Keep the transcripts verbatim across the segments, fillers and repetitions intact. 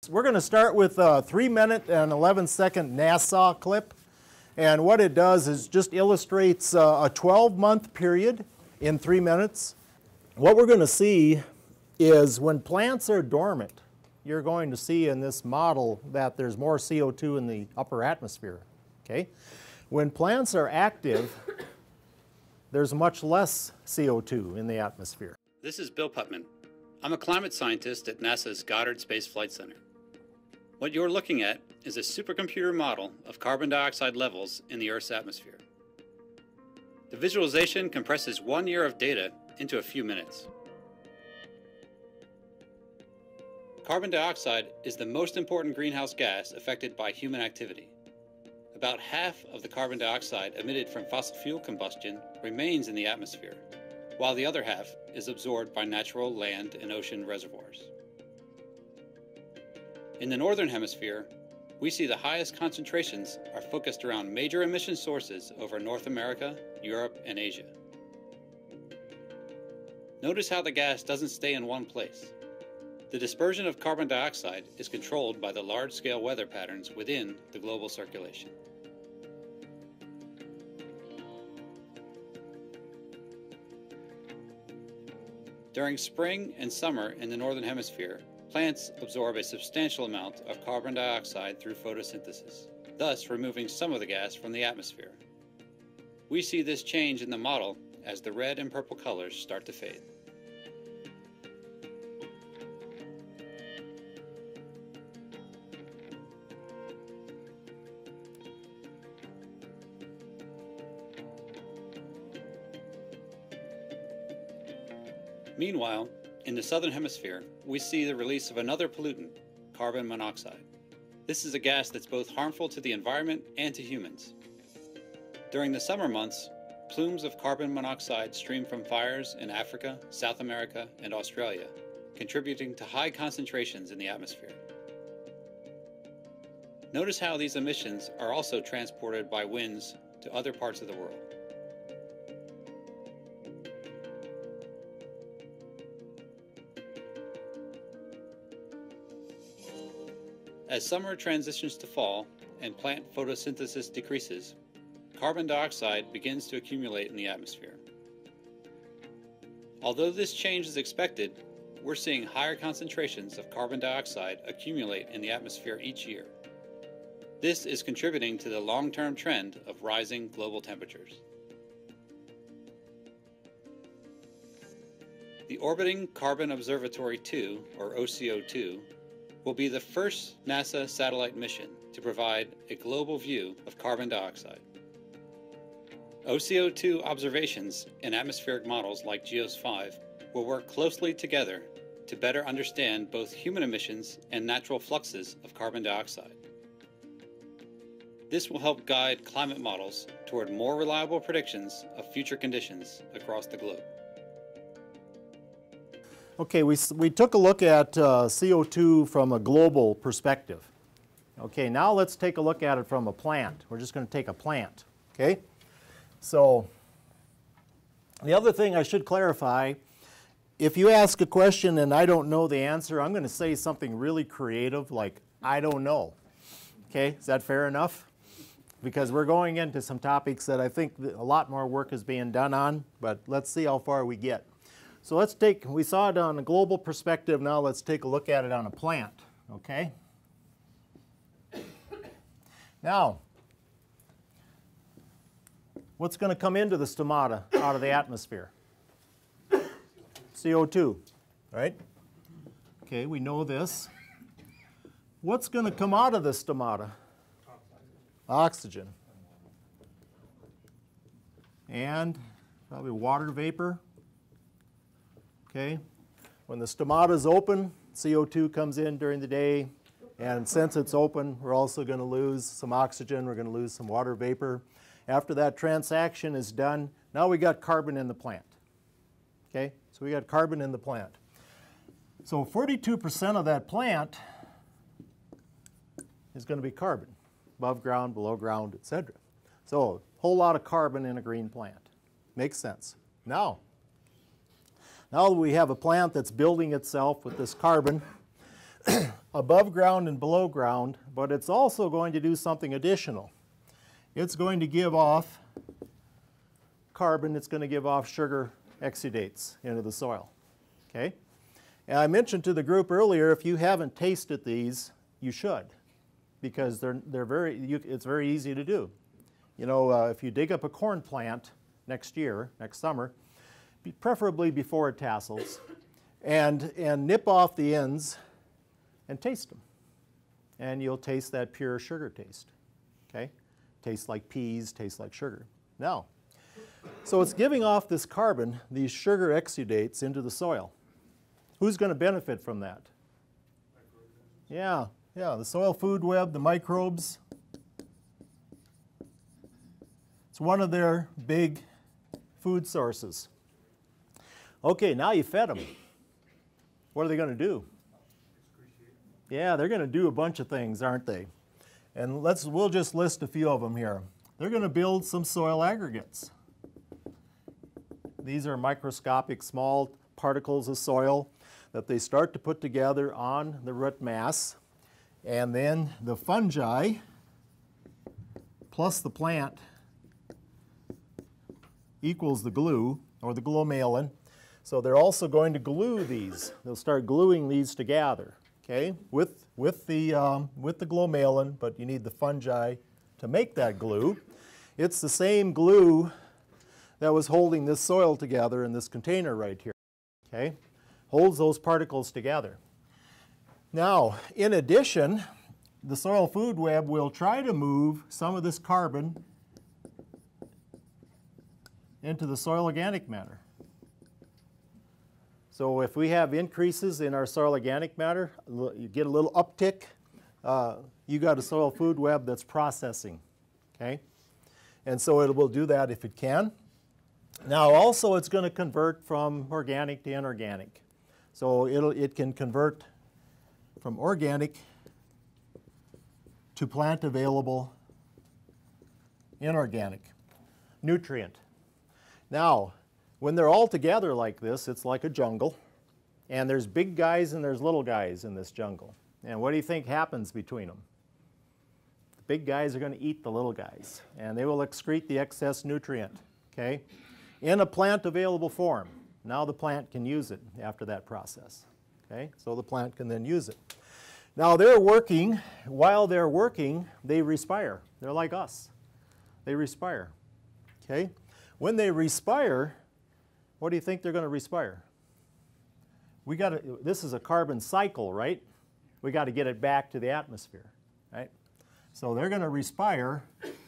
we're going to start with a three minute and eleven second NASA clip. And what it does is just illustrates uh, a twelve month period in three minutes. What we're going to see is when plants are dormant, you're going to see in this model that there's more C O two in the upper atmosphere. Okay? When plants are active, there's much less C O two in the atmosphere. This is Bill Putman. I'm a climate scientist at NASA's Goddard Space Flight Center. What you're looking at is a supercomputer model of carbon dioxide levels in the Earth's atmosphere. The visualization compresses one year of data into a few minutes. Carbon dioxide is the most important greenhouse gas affected by human activity. About half of the carbon dioxide emitted from fossil fuel combustion remains in the atmosphere, while the other half is absorbed by natural land and ocean reservoirs. In the Northern Hemisphere, we see the highest concentrations are focused around major emission sources over North America, Europe, and Asia. Notice how the gas doesn't stay in one place. The dispersion of carbon dioxide is controlled by the large-scale weather patterns within the global circulation. During spring and summer in the Northern Hemisphere, plants absorb a substantial amount of carbon dioxide through photosynthesis, thus removing some of the gas from the atmosphere. We see this change in the model as the red and purple colors start to fade. Meanwhile, in the Southern Hemisphere, we see the release of another pollutant, carbon monoxide. This is a gas that's both harmful to the environment and to humans. During the summer months, plumes of carbon monoxide stream from fires in Africa, South America, and Australia, contributing to high concentrations in the atmosphere. Notice how these emissions are also transported by winds to other parts of the world. As summer transitions to fall and plant photosynthesis decreases, carbon dioxide begins to accumulate in the atmosphere. Although this change is expected, we're seeing higher concentrations of carbon dioxide accumulate in the atmosphere each year. This is contributing to the long-term trend of rising global temperatures. The Orbiting Carbon Observatory two, or O C O two, will be the first NASA satellite mission to provide a global view of carbon dioxide. O C O two observations and atmospheric models like GEOS five will work closely together to better understand both human emissions and natural fluxes of carbon dioxide. This will help guide climate models toward more reliable predictions of future conditions across the globe. Okay, we, we took a look at uh, C O two from a global perspective. Okay, now let's take a look at it from a plant. We're just going to take a plant, okay? So, the other thing I should clarify, if you ask a question and I don't know the answer, I'm going to say something really creative like, I don't know. Okay, is that fair enough? Because we're going into some topics that I think that a lot more work is being done on, but let's see how far we get. So let's take, we saw it on a global perspective, now let's take a look at it on a plant, okay? Now, what's going to come into the stomata out of the atmosphere? C O two, right? Okay, we know this. What's going to come out of the stomata? Oxygen. And probably water vapor. Okay, when the stomata is open, C O two comes in during the day, and since it's open, we're also going to lose some oxygen, we're going to lose some water vapor. After that transaction is done, now we got carbon in the plant. Okay, so we got carbon in the plant. So forty-two percent of that plant is going to be carbon, above ground, below ground, et cetera. So a whole lot of carbon in a green plant. Makes sense. Now, Now we have a plant that's building itself with this carbon. above ground and below ground, but it's also going to do something additional. It's going to give off carbon, it's going to give off sugar exudates into the soil. Okay? And I mentioned to the group earlier, if you haven't tasted these, you should, because they're, they're very, you, it's very easy to do. You know, uh, if you dig up a corn plant next year, next summer, be preferably before it tassels, and, and nip off the ends and taste them. And you'll taste that pure sugar taste. Okay? Tastes like peas, tastes like sugar. Now, so it's giving off this carbon, these sugar exudates into the soil. Who's going to benefit from that? Yeah, yeah, the soil food web, the microbes. It's one of their big food sources. Okay, now you fed them. What are they going to do? Yeah, they're going to do a bunch of things, aren't they? And let's, we'll just list a few of them here. They're going to build some soil aggregates. These are microscopic small particles of soil that they start to put together on the root mass. And then the fungi plus the plant equals the glue, or the glomalin. So they're also going to glue these. They'll start gluing these together, okay, with, with, the, um, with the glomalin, but you need the fungi to make that glue. It's the same glue that was holding this soil together in this container right here, okay? Holds those particles together. Now, in addition, the soil food web will try to move some of this carbon into the soil organic matter. So if we have increases in our soil organic matter, you get a little uptick, uh, you got a soil food web that's processing, okay? And so it will do that if it can. Now also it's going to convert from organic to inorganic. So it'll, it can convert from organic to plant available inorganic nutrient. Now, when they're all together like this, it's like a jungle. And there's big guys and there's little guys in this jungle. And what do you think happens between them? The big guys are going to eat the little guys. And they will excrete the excess nutrient, okay, in a plant available form. Now the plant can use it after that process. Okay? So the plant can then use it. Now they're working. While they're working, they respire. They're like us. They respire. Okay? When they respire, what do you think they're going to respire? We got to, this is a carbon cycle, right? We got to get it back to the atmosphere, right? So they're going to respire,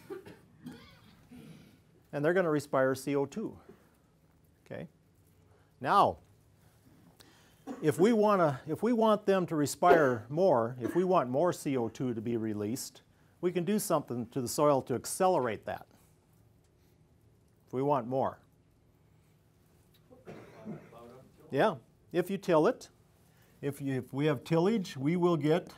and they're going to respire C O two. Okay? Now, if we want to, if we want them to respire more, if we want more C O two to be released, we can do something to the soil to accelerate that. If we want more. Yeah, if you till it, if, you, if we have tillage, we will get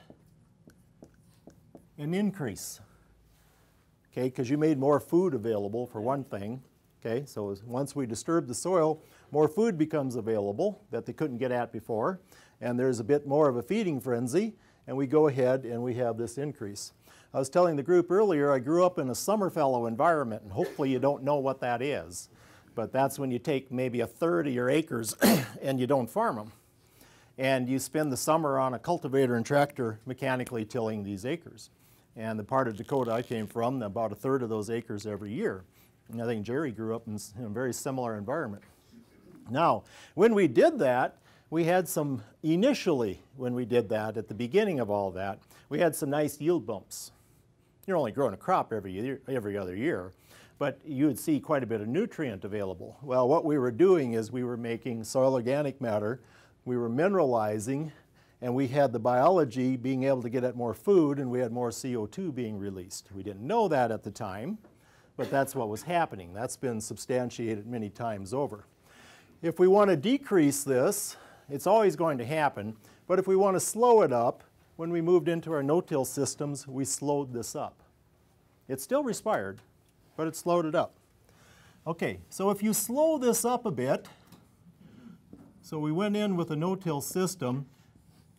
an increase. Okay, because you made more food available for one thing. Okay, so once we disturb the soil, more food becomes available that they couldn't get at before, and there's a bit more of a feeding frenzy, and we go ahead and we have this increase. I was telling the group earlier, I grew up in a summer fallow environment, and hopefully you don't know what that is. But that's when you take maybe a third of your acres and you don't farm them. And you spend the summer on a cultivator and tractor mechanically tilling these acres. And the part of Dakota I came from, about a third of those acres every year. And I think Jerry grew up in a very similar environment. Now, when we did that, we had some, initially when we did that, at the beginning of all that, we had some nice yield bumps. You're only growing a crop every year, every other year, but you would see quite a bit of nutrient available. Well, what we were doing is we were making soil organic matter, we were mineralizing, and we had the biology being able to get at more food, and we had more C O two being released. We didn't know that at the time, but that's what was happening. That's been substantiated many times over. If we want to decrease this, it's always going to happen, but if we want to slow it up, when we moved into our no-till systems, we slowed this up. It still respired, but it slowed it up. Okay, so if you slow this up a bit, so we went in with a no-till system,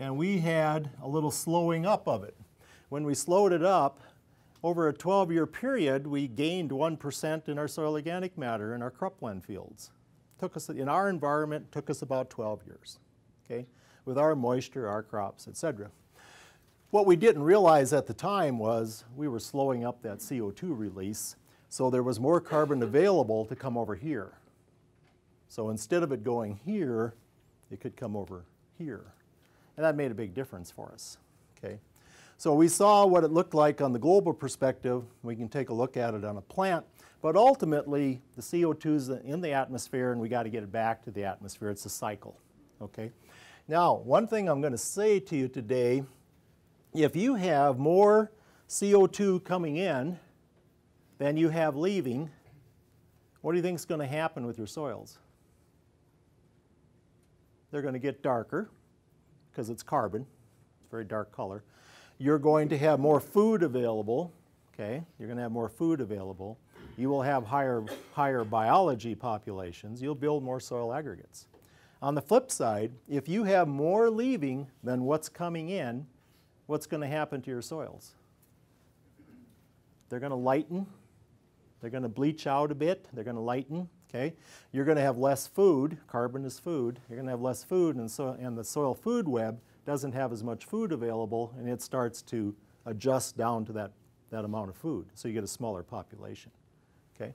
and we had a little slowing up of it. When we slowed it up, over a twelve-year period, we gained one percent in our soil organic matter in our cropland fields. Took us, in our environment, took us about twelve years, okay, with our moisture, our crops, et cetera. What we didn't realize at the time was we were slowing up that C O two release, so there was more carbon available to come over here. So instead of it going here, it could come over here. And that made a big difference for us, okay? So we saw what it looked like on the global perspective. We can take a look at it on a plant. But ultimately, the C O two is in the atmosphere, and we got to get it back to the atmosphere. It's a cycle, okay? Now, one thing I'm going to say to you today, if you have more C O two coming in than you have leaving, what do you think is going to happen with your soils? They're going to get darker because it's carbon. It's a very dark color. You're going to have more food available, okay? You're going to have more food available. You will have higher, higher biology populations. You'll build more soil aggregates. On the flip side, if you have more leaving than what's coming in, what's going to happen to your soils? They're going to lighten. They're going to bleach out a bit. They're going to lighten, okay? You're going to have less food. Carbon is food. You're going to have less food, and, so, and the soil food web doesn't have as much food available, and it starts to adjust down to that, that amount of food. So you get a smaller population, okay?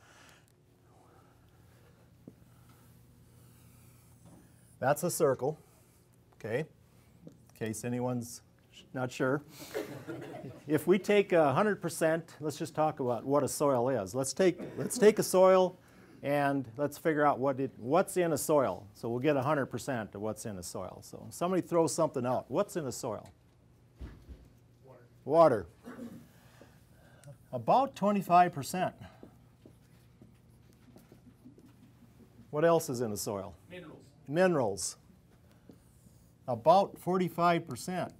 That's a circle, okay? In case anyone's not sure. If we take one hundred percent, let's just talk about what a soil is. Let's take, let's take a soil and let's figure out what it, what's in a soil. So we'll get one hundred percent of what's in a soil. So somebody throws something out. What's in a soil? Water. Water. About twenty-five percent. What else is in a soil? Minerals. Minerals. About forty-five percent.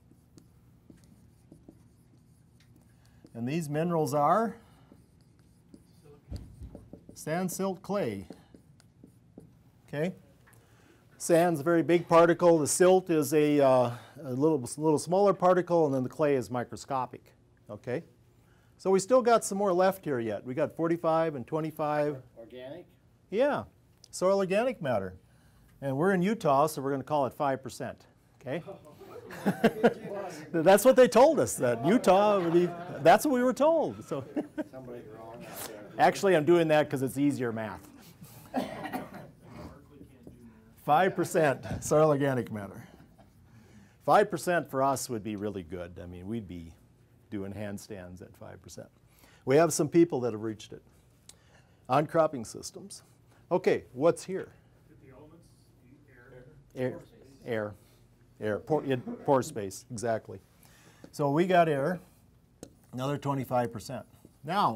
And these minerals are sand, silt, clay. Okay? Sand's a very big particle. The silt is a, uh, a little, little smaller particle, and then the clay is microscopic. Okay? So we still got some more left here yet. We got forty-five and twenty-five. Organic? Yeah, soil organic matter. And we're in Utah, so we're going to call it five percent. Okay? That's what they told us, that Utah would be, that's what we were told. So Somebody's wrong out there. actually, I'm doing that because it's easier math. five percent soil organic matter. five percent for us would be really good. I mean, we'd be doing handstands at five percent. We have some people that have reached it. On cropping systems. Okay, what's here? The elements, the Air. air. Air. Air. Pore, yeah, pore space, exactly. So we got air, another twenty-five percent. Now,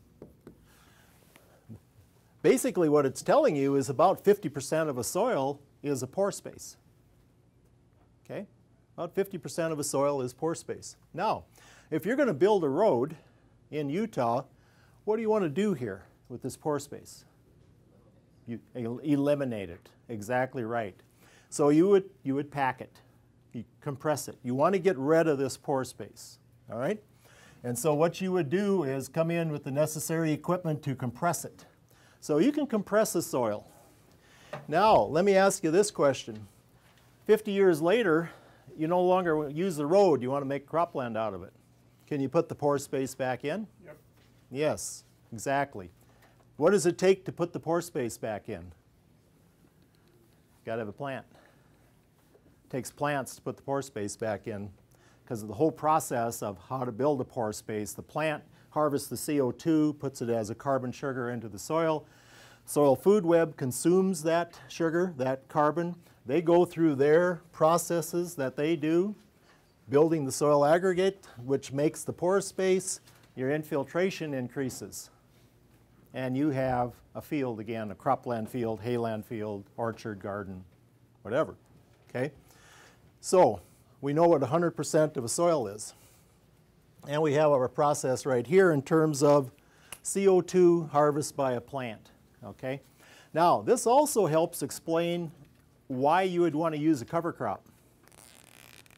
basically what it's telling you is about fifty percent of a soil is a pore space. Okay? About fifty percent of a soil is pore space. Now, if you're going to build a road in Utah, what do you want to do here with this pore space? You el- eliminate it. Exactly right. So you would, you would pack it. You compress it. You want to get rid of this pore space. All right? And so what you would do is come in with the necessary equipment to compress it. So you can compress the soil. Now, let me ask you this question. fifty years later, you no longer use the road. You want to make cropland out of it. Can you put the pore space back in? Yep. Yes, exactly. What does it take to put the pore space back in? Got to have a plant. It takes plants to put the pore space back in because of the whole process of how to build a pore space. The plant harvests the C O two, puts it as a carbon sugar into the soil. Soil food web consumes that sugar, that carbon. They go through their processes that they do, building the soil aggregate, which makes the pore space. Your infiltration increases. And you have a field again, a cropland field, hayland field, orchard, garden, whatever. Okay? So we know what one hundred percent of a soil is. And we have our process right here in terms of C O two harvest by a plant. Okay? Now, this also helps explain why you would want to use a cover crop.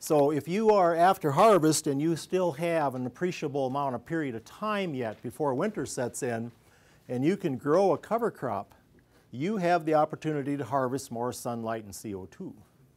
So if you are after harvest and you still have an appreciable amount of period of time yet before winter sets in, and you can grow a cover crop, you have the opportunity to harvest more sunlight and C O two.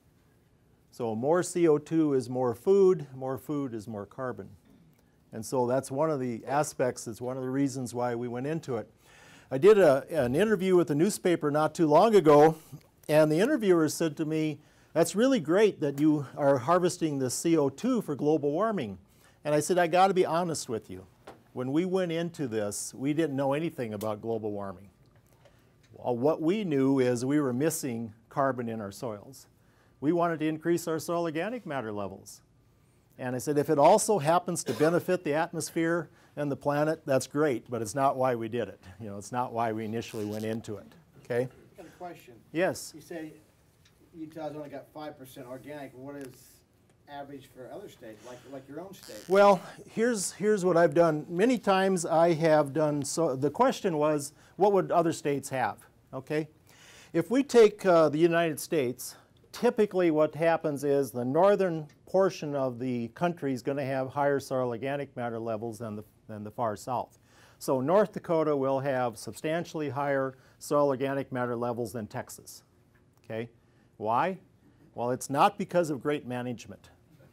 So more C O two is more food, more food is more carbon. And so that's one of the aspects, it's one of the reasons why we went into it. I did a, an interview with a newspaper not too long ago, and the interviewer said to me, "That's really great that you are harvesting the C O two for global warming." And I said, "I got to be honest with you. When we went into this, we didn't know anything about global warming. Well, what we knew is we were missing carbon in our soils. We wanted to increase our soil organic matter levels. And I said, if it also happens to benefit the atmosphere and the planet, that's great, but it's not why we did it. You know, it's not why we initially went into it." Okay? I got a question. Yes. You say Utah's only got five percent organic. What is average for other states, like like your own state? Well, here's here's what I've done. Many times I have done, so the question was, what would other states have? Okay? If we take uh, the United States, typically what happens is the northern portion of the country is going to have higher soil organic matter levels than the, than the far south. So North Dakota will have substantially higher soil organic matter levels than Texas. Okay? Why? Well, it's not because of great management.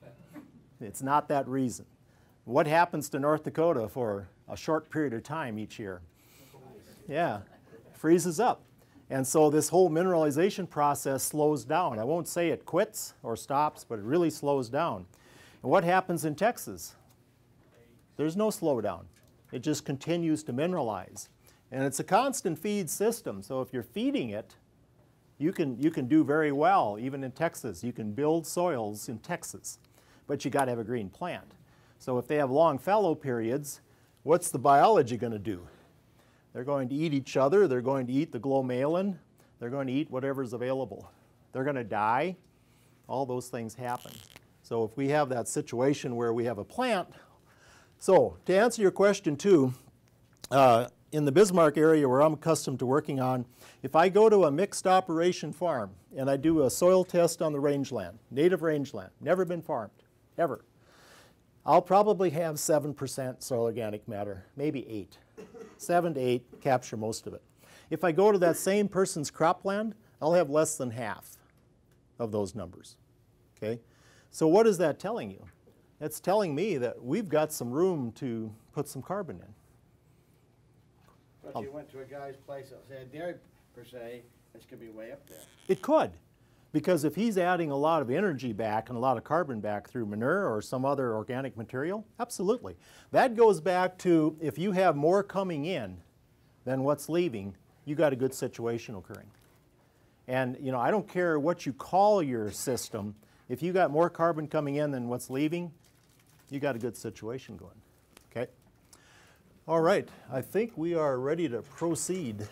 It's not that reason. What happens to North Dakota for a short period of time each year? Yeah, freezes up. And so this whole mineralization process slows down. I won't say it quits or stops, but it really slows down. And what happens in Texas? There's no slowdown. It just continues to mineralize. And it's a constant feed system, so if you're feeding it, you can, you can do very well, even in Texas. You can build soils in Texas, but you got to have a green plant. So if they have long fallow periods, what's the biology going to do? They're going to eat each other, they're going to eat the glomalin, they're going to eat whatever's available. They're going to die. All those things happen. So if we have that situation where we have a plant, so to answer your question too, uh, in the Bismarck area where I'm accustomed to working on, if I go to a mixed operation farm and I do a soil test on the rangeland, native rangeland, never been farmed, ever, I'll probably have seven percent soil organic matter, maybe eight. seven to eight capture most of it. If I go to that same person's cropland, I'll have less than half of those numbers. Okay? So what is that telling you? It's telling me that we've got some room to put some carbon in. But if you went to a guy's place that say a dairy per se, it's going to be way up there. It could, because if he's adding a lot of energy back and a lot of carbon back through manure or some other organic material, absolutely. That goes back to if you have more coming in than what's leaving, you got a good situation occurring. And you know, I don't care what you call your system, if you got more carbon coming in than what's leaving, you got a good situation going. Okay? All right, I think we are ready to proceed.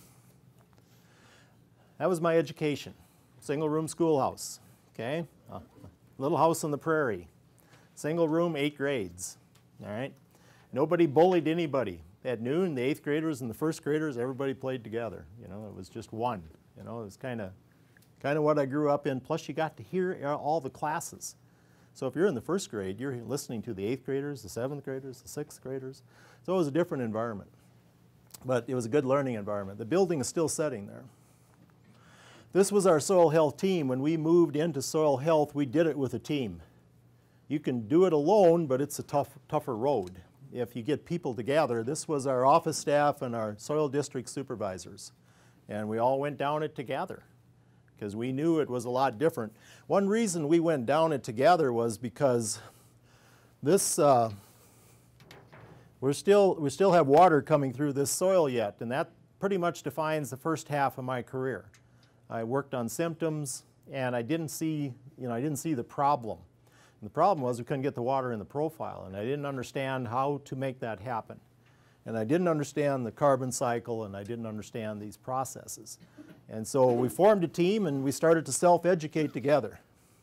That was my education. Single room schoolhouse, okay? A little house on the prairie. Single room, eight grades, all right? Nobody bullied anybody. At noon, the eighth graders and the first graders, everybody played together. You know, it was just one. You know, it was kind of kind of what I grew up in. Plus, you got to hear all the classes. So if you're in the first grade, you're listening to the eighth graders, the seventh graders, the sixth graders. So it was a different environment. But it was a good learning environment. The building is still sitting there. This was our soil health team. When we moved into soil health, we did it with a team. You can do it alone, but it's a tough, tougher road. If you get people together, this was our office staff and our soil district supervisors. And we all went down it together because we knew it was a lot different. One reason we went down it together was because this, uh, we're still, we still have water coming through this soil yet, and that pretty much defines the first half of my career. I worked on symptoms, and I didn't see, you know, I didn't see the problem. And the problem was we couldn't get the water in the profile, and I didn't understand how to make that happen. And I didn't understand the carbon cycle, and I didn't understand these processes. And so we formed a team, and we started to self-educate together.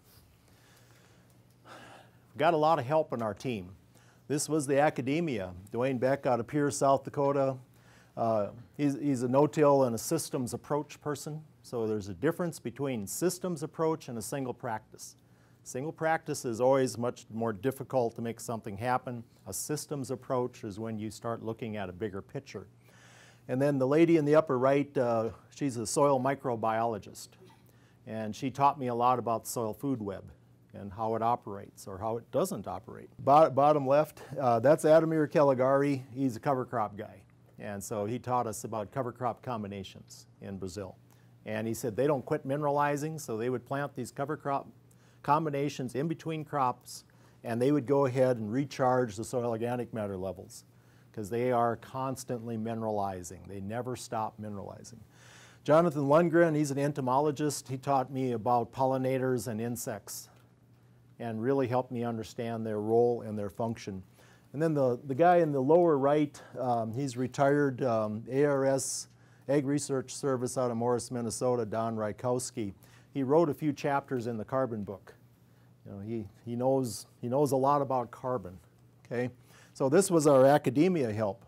Got a lot of help in our team. This was the academia. Dwayne Beck out of Pierce, South Dakota. Uh, he's, he's a no-till and a systems approach person. So there's a difference between systems approach and a single practice. Single practice is always much more difficult to make something happen. A systems approach is when you start looking at a bigger picture. And then the lady in the upper right, uh, she's a soil microbiologist. And she taught me a lot about soil food web and how it operates or how it doesn't operate. Bot bottom left, uh, that's Ademir Caligari. He's a cover crop guy. And so he taught us about cover crop combinations in Brazil. And he said they don't quit mineralizing, so they would plant these cover crop combinations in between crops, and they would go ahead and recharge the soil organic matter levels because they are constantly mineralizing. They never stop mineralizing. Jonathan Lundgren, he's an entomologist. He taught me about pollinators and insects and really helped me understand their role and their function. And then the, the guy in the lower right, um, he's retired um, A R S, Ag Research Service out of Morris, Minnesota, Don Rykowski. He wrote a few chapters in the carbon book. You know, he, he, knows, he knows a lot about carbon, okay? So this was our academia help.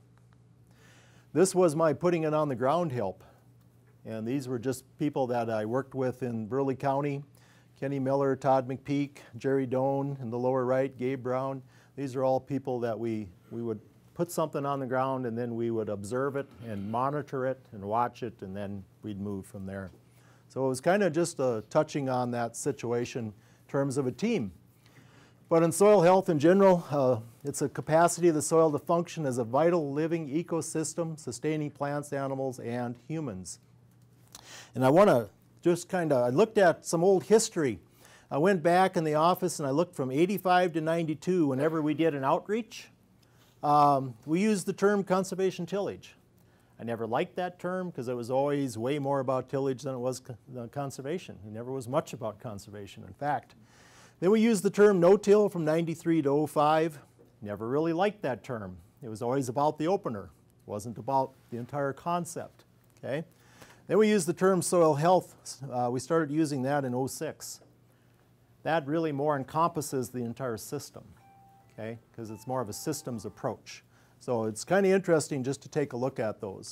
This was my putting it on the ground help. And these were just people that I worked with in Burley County. Kenny Miller, Todd McPeak, Jerry Doan in the lower right, Gabe Brown. These are all people that we, we would put something on the ground and then we would observe it and monitor it and watch it, and then we'd move from there. So it was kind of just uh, touching on that situation in terms of a team. But in soil health in general, uh, it's a capacity of the soil to function as a vital living ecosystem, sustaining plants, animals, and humans. And I want to just kind of, I looked at some old history. I went back in the office and I looked from eighty-five to ninety-two whenever we did an outreach. Um, we used the term conservation tillage. I never liked that term because it was always way more about tillage than it was co uh, conservation. It never was much about conservation, in fact. Then we used the term no-till from ninety-three to oh five. Never really liked that term. It was always about the opener. It wasn't about the entire concept, okay? Then we used the term soil health. Uh, we started using that in oh six. That really more encompasses the entire system, okay? Because it's more of a systems approach. So it's kind of interesting just to take a look at those.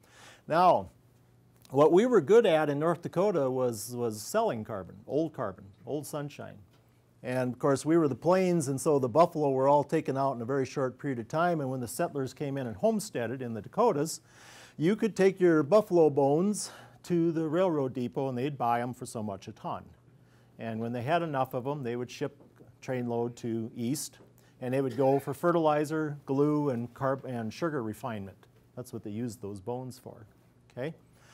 Now, what we were good at in North Dakota was, was selling carbon, old carbon, old sunshine. And of course we were the plains, and so the buffalo were all taken out in a very short period of time, and when the settlers came in and homesteaded in the Dakotas, you could take your buffalo bones to the railroad depot and they'd buy them for so much a ton. And when they had enough of them, they would ship trainload to east, and they would go for fertilizer, glue, and, carb and sugar refinement. That's what they used those bones for, okay?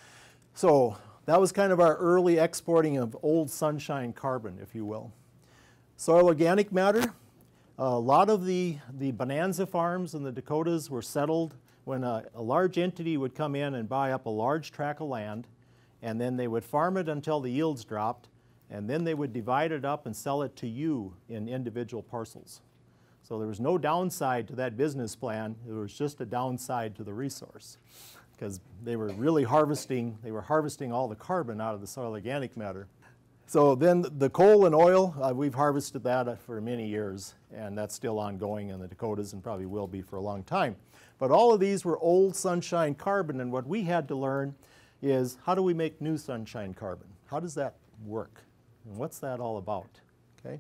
So that was kind of our early exporting of old sunshine carbon, if you will. Soil organic matter, a lot of the, the bonanza farms in the Dakotas were settled when a, a large entity would come in and buy up a large tract of land, and then they would farm it until the yields dropped, and then they would divide it up and sell it to you in individual parcels. So there was no downside to that business plan. There was just a downside to the resource because they were really harvesting, they were harvesting all the carbon out of the soil organic matter. So then the coal and oil, uh, we've harvested that for many years, and that's still ongoing in the Dakotas and probably will be for a long time. But all of these were old sunshine carbon, and what we had to learn is how do we make new sunshine carbon? How does that work? And what's that all about? Okay?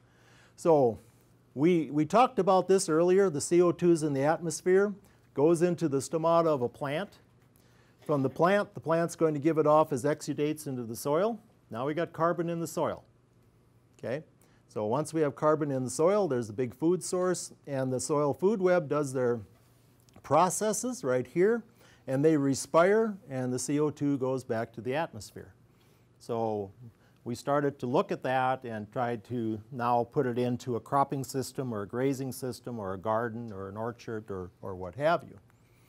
So we, we talked about this earlier. The C O two is in the atmosphere, goes into the stomata of a plant. From the plant, the plant's going to give it off as exudates into the soil. Now we got carbon in the soil, okay? So once we have carbon in the soil, there's a big food source, and the soil food web does their processes right here, and they respire, and the C O two goes back to the atmosphere. So we started to look at that and tried to now put it into a cropping system or a grazing system or a garden or an orchard or, or what have you.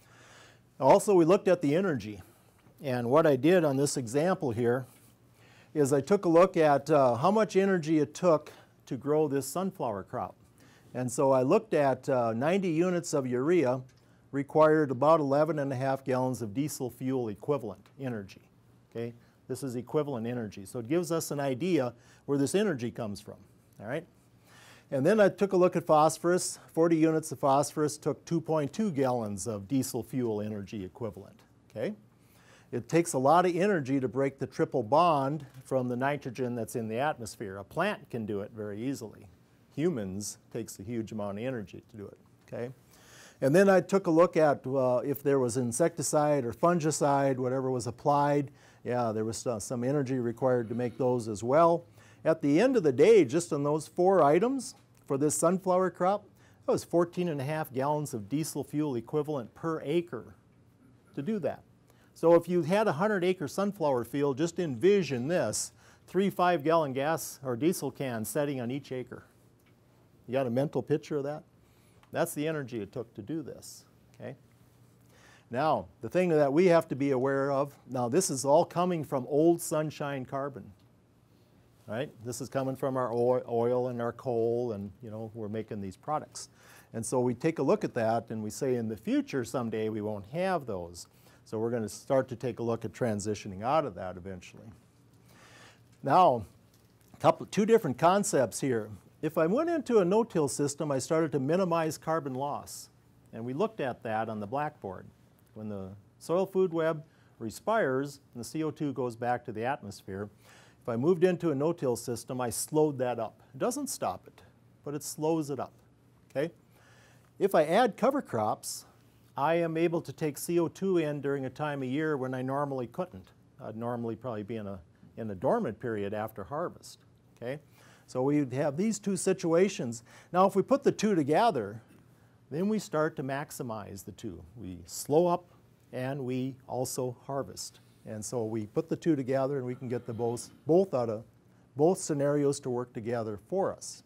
Also, we looked at the energy, and what I did on this example here is I took a look at uh, how much energy it took to grow this sunflower crop. And so I looked at uh, ninety units of urea required about eleven and a half gallons of diesel fuel equivalent energy, okay? This is equivalent energy. So it gives us an idea where this energy comes from, all right? And then I took a look at phosphorus. forty units of phosphorus took two point two gallons of diesel fuel energy equivalent, okay? it takes a lot of energy to break the triple bond from the nitrogen that's in the atmosphere. A plant can do it very easily. Humans takes a huge amount of energy to do it, okay? And then I took a look at uh, if there was insecticide or fungicide, whatever was applied. Yeah, there was uh, some energy required to make those as well. At the end of the day, just on those four items for this sunflower crop, that was fourteen and a half gallons of diesel fuel equivalent per acre to do that. So if you had a hundred acre sunflower field, just envision this, three five gallon gas or diesel cans setting on each acre. You got a mental picture of that? That's the energy it took to do this, okay? Now, the thing that we have to be aware of, now this is all coming from old sunshine carbon, right? This is coming from our oil and our coal, and you know, we're making these products. And so we take a look at that and we say in the future someday we won't have those. So we're going to start to take a look at transitioning out of that eventually. Now, a couple, two different concepts here. If I went into a no-till system, I started to minimize carbon loss. And we looked at that on the blackboard. When the soil food web respires and the C O two goes back to the atmosphere, if I moved into a no-till system, I slowed that up. It doesn't stop it, but it slows it up, okay? If I add cover crops, I am able to take C O two in during a time of year when I normally couldn't. I'd normally probably be in a, in a dormant period after harvest, okay? So we have these two situations. Now if we put the two together, then we start to maximize the two. We slow up and we also harvest. And so we put the two together and we can get the both, both out of both scenarios to work together for us.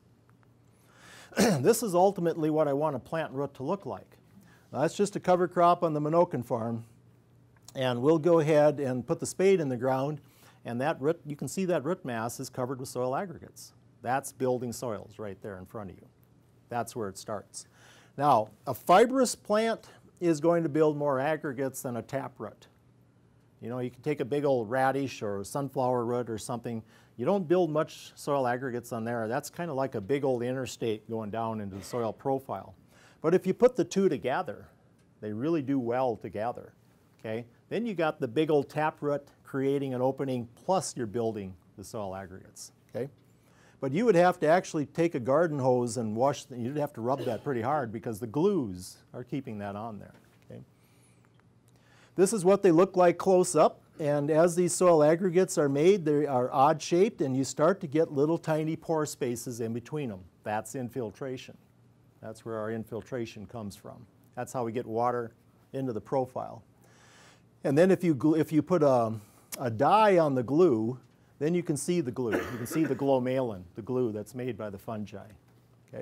This is ultimately what I want a plant root to look like. Now, that's just a cover crop on the Minokan farm. And we'll go ahead and put the spade in the ground, and that root, you can see that root mass is covered with soil aggregates. That's building soils right there in front of you. That's where it starts. Now, a fibrous plant is going to build more aggregates than a taproot. You know, you can take a big old radish or sunflower root or something. You don't build much soil aggregates on there. That's kind of like a big old interstate going down into the soil profile. But if you put the two together, they really do well together, okay? Then you got the big old taproot creating an opening, plus you're building the soil aggregates, okay? But you would have to actually take a garden hose and wash, the, you'd have to rub that pretty hard because the glues are keeping that on there, okay? This is what they look like close up, and as these soil aggregates are made, they are odd shaped and you start to get little tiny pore spaces in between them. That's infiltration. That's where our infiltration comes from. That's how we get water into the profile. And then if you, if you put a, a dye on the glue, then you can see the glue. You can see the glomalin, the glue that's made by the fungi, okay?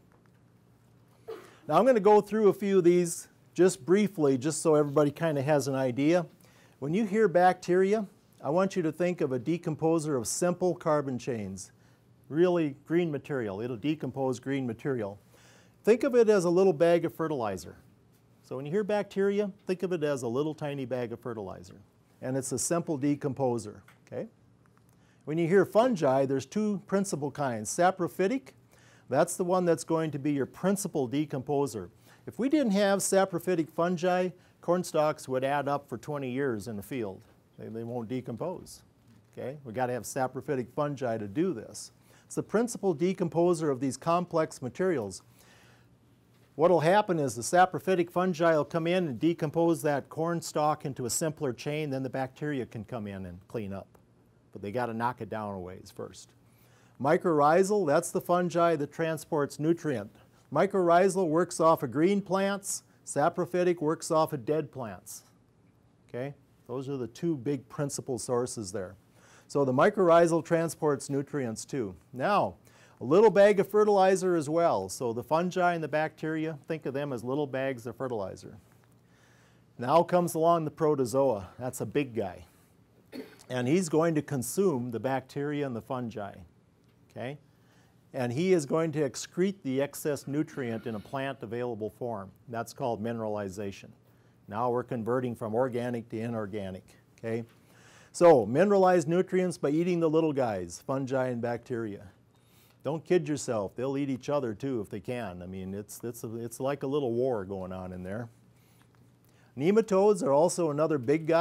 Now I'm going to go through a few of these just briefly, just so everybody kind of has an idea. When you hear bacteria, I want you to think of a decomposer of simple carbon chains. Really green material. It'll decompose green material. Think of it as a little bag of fertilizer. So when you hear bacteria, think of it as a little tiny bag of fertilizer. And it's a simple decomposer, okay? When you hear fungi, there's two principal kinds. Saprophytic, that's the one that's going to be your principal decomposer. If we didn't have saprophytic fungi, corn stalks would add up for twenty years in the field. They, they won't decompose, okay? We've got to have saprophytic fungi to do this. It's the principal decomposer of these complex materials. What will happen is the saprophytic fungi will come in and decompose that corn stalk into a simpler chain, then the bacteria can come in and clean up. But they got to knock it down a ways first. Mycorrhizal, that's the fungi that transports nutrient. Mycorrhizal works off of green plants, saprophytic works off of dead plants. Okay? Those are the two big principal sources there. So the mycorrhizal transports nutrients too. Now, a little bag of fertilizer as well. So the fungi and the bacteria, think of them as little bags of fertilizer. Now comes along the protozoa. That's a big guy. And he's going to consume the bacteria and the fungi, okay? And he is going to excrete the excess nutrient in a plant available form. That's called mineralization. Now we're converting from organic to inorganic, okay? So mineralized nutrients by eating the little guys, fungi and bacteria. Don't kid yourself, they'll eat each other too if they can. I mean, it's, it's, a, it's like a little war going on in there. Nematodes are also another big guy.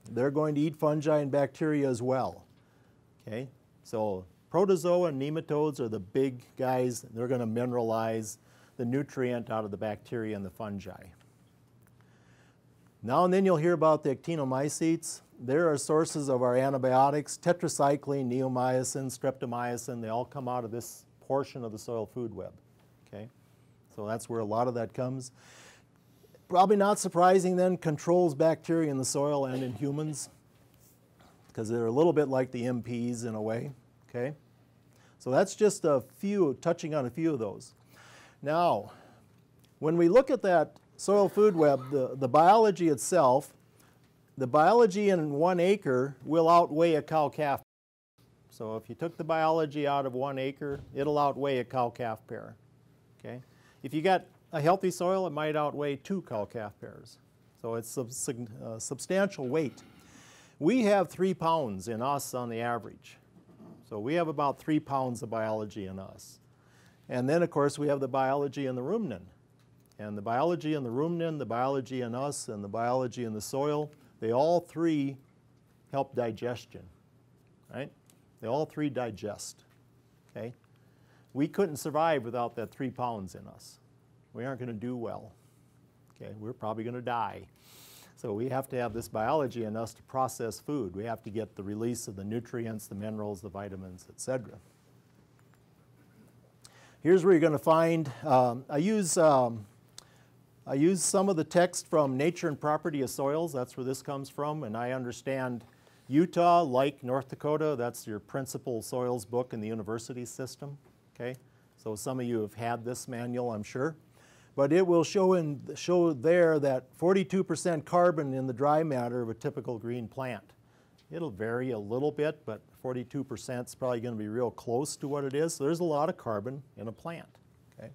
they're going to eat fungi and bacteria as well. Okay, so protozoa and nematodes are the big guys. They're going to mineralize the nutrient out of the bacteria and the fungi. Now and then you'll hear about the actinomycetes. There are sources of our antibiotics, tetracycline, neomycin, streptomycin. They all come out of this portion of the soil food web. Okay, so that's where a lot of that comes. Probably not surprising then, controls bacteria in the soil and in humans, because they're a little bit like the M Ps in a way. Okay, so that's just a few, touching on a few of those. Now, when we look at that soil food web, the, the biology itself, the biology in one acre will outweigh a cow-calf. So if you took the biology out of one acre, it'll outweigh a cow-calf pair. Okay? If you got a healthy soil, it might outweigh two cow-calf pairs. So it's a sub, uh, substantial weight. We have three pounds in us on the average. So we have about three pounds of biology in us. And then, of course, we have the biology in the rumen. And the biology in the rumen, the biology in us, and the biology in the soil, they all three help digestion, right? They all three digest, okay? We couldn't survive without that three pounds in us. We aren't going to do well, okay? We're probably going to die. So we have to have this biology in us to process food. We have to get the release of the nutrients, the minerals, the vitamins, et cetera. Here's where you're going to find, um, I use um, I use some of the text from Nature and Property of Soils. That's where this comes from. And I understand Utah, like North Dakota, that's your principal soils book in the university system. Okay, so some of you have had this manual, I'm sure. But it will show, in, show there that forty-two percent carbon in the dry matter of a typical green plant. It'll vary a little bit, but forty-two percent is probably going to be real close to what it is. So there's a lot of carbon in a plant. Okay.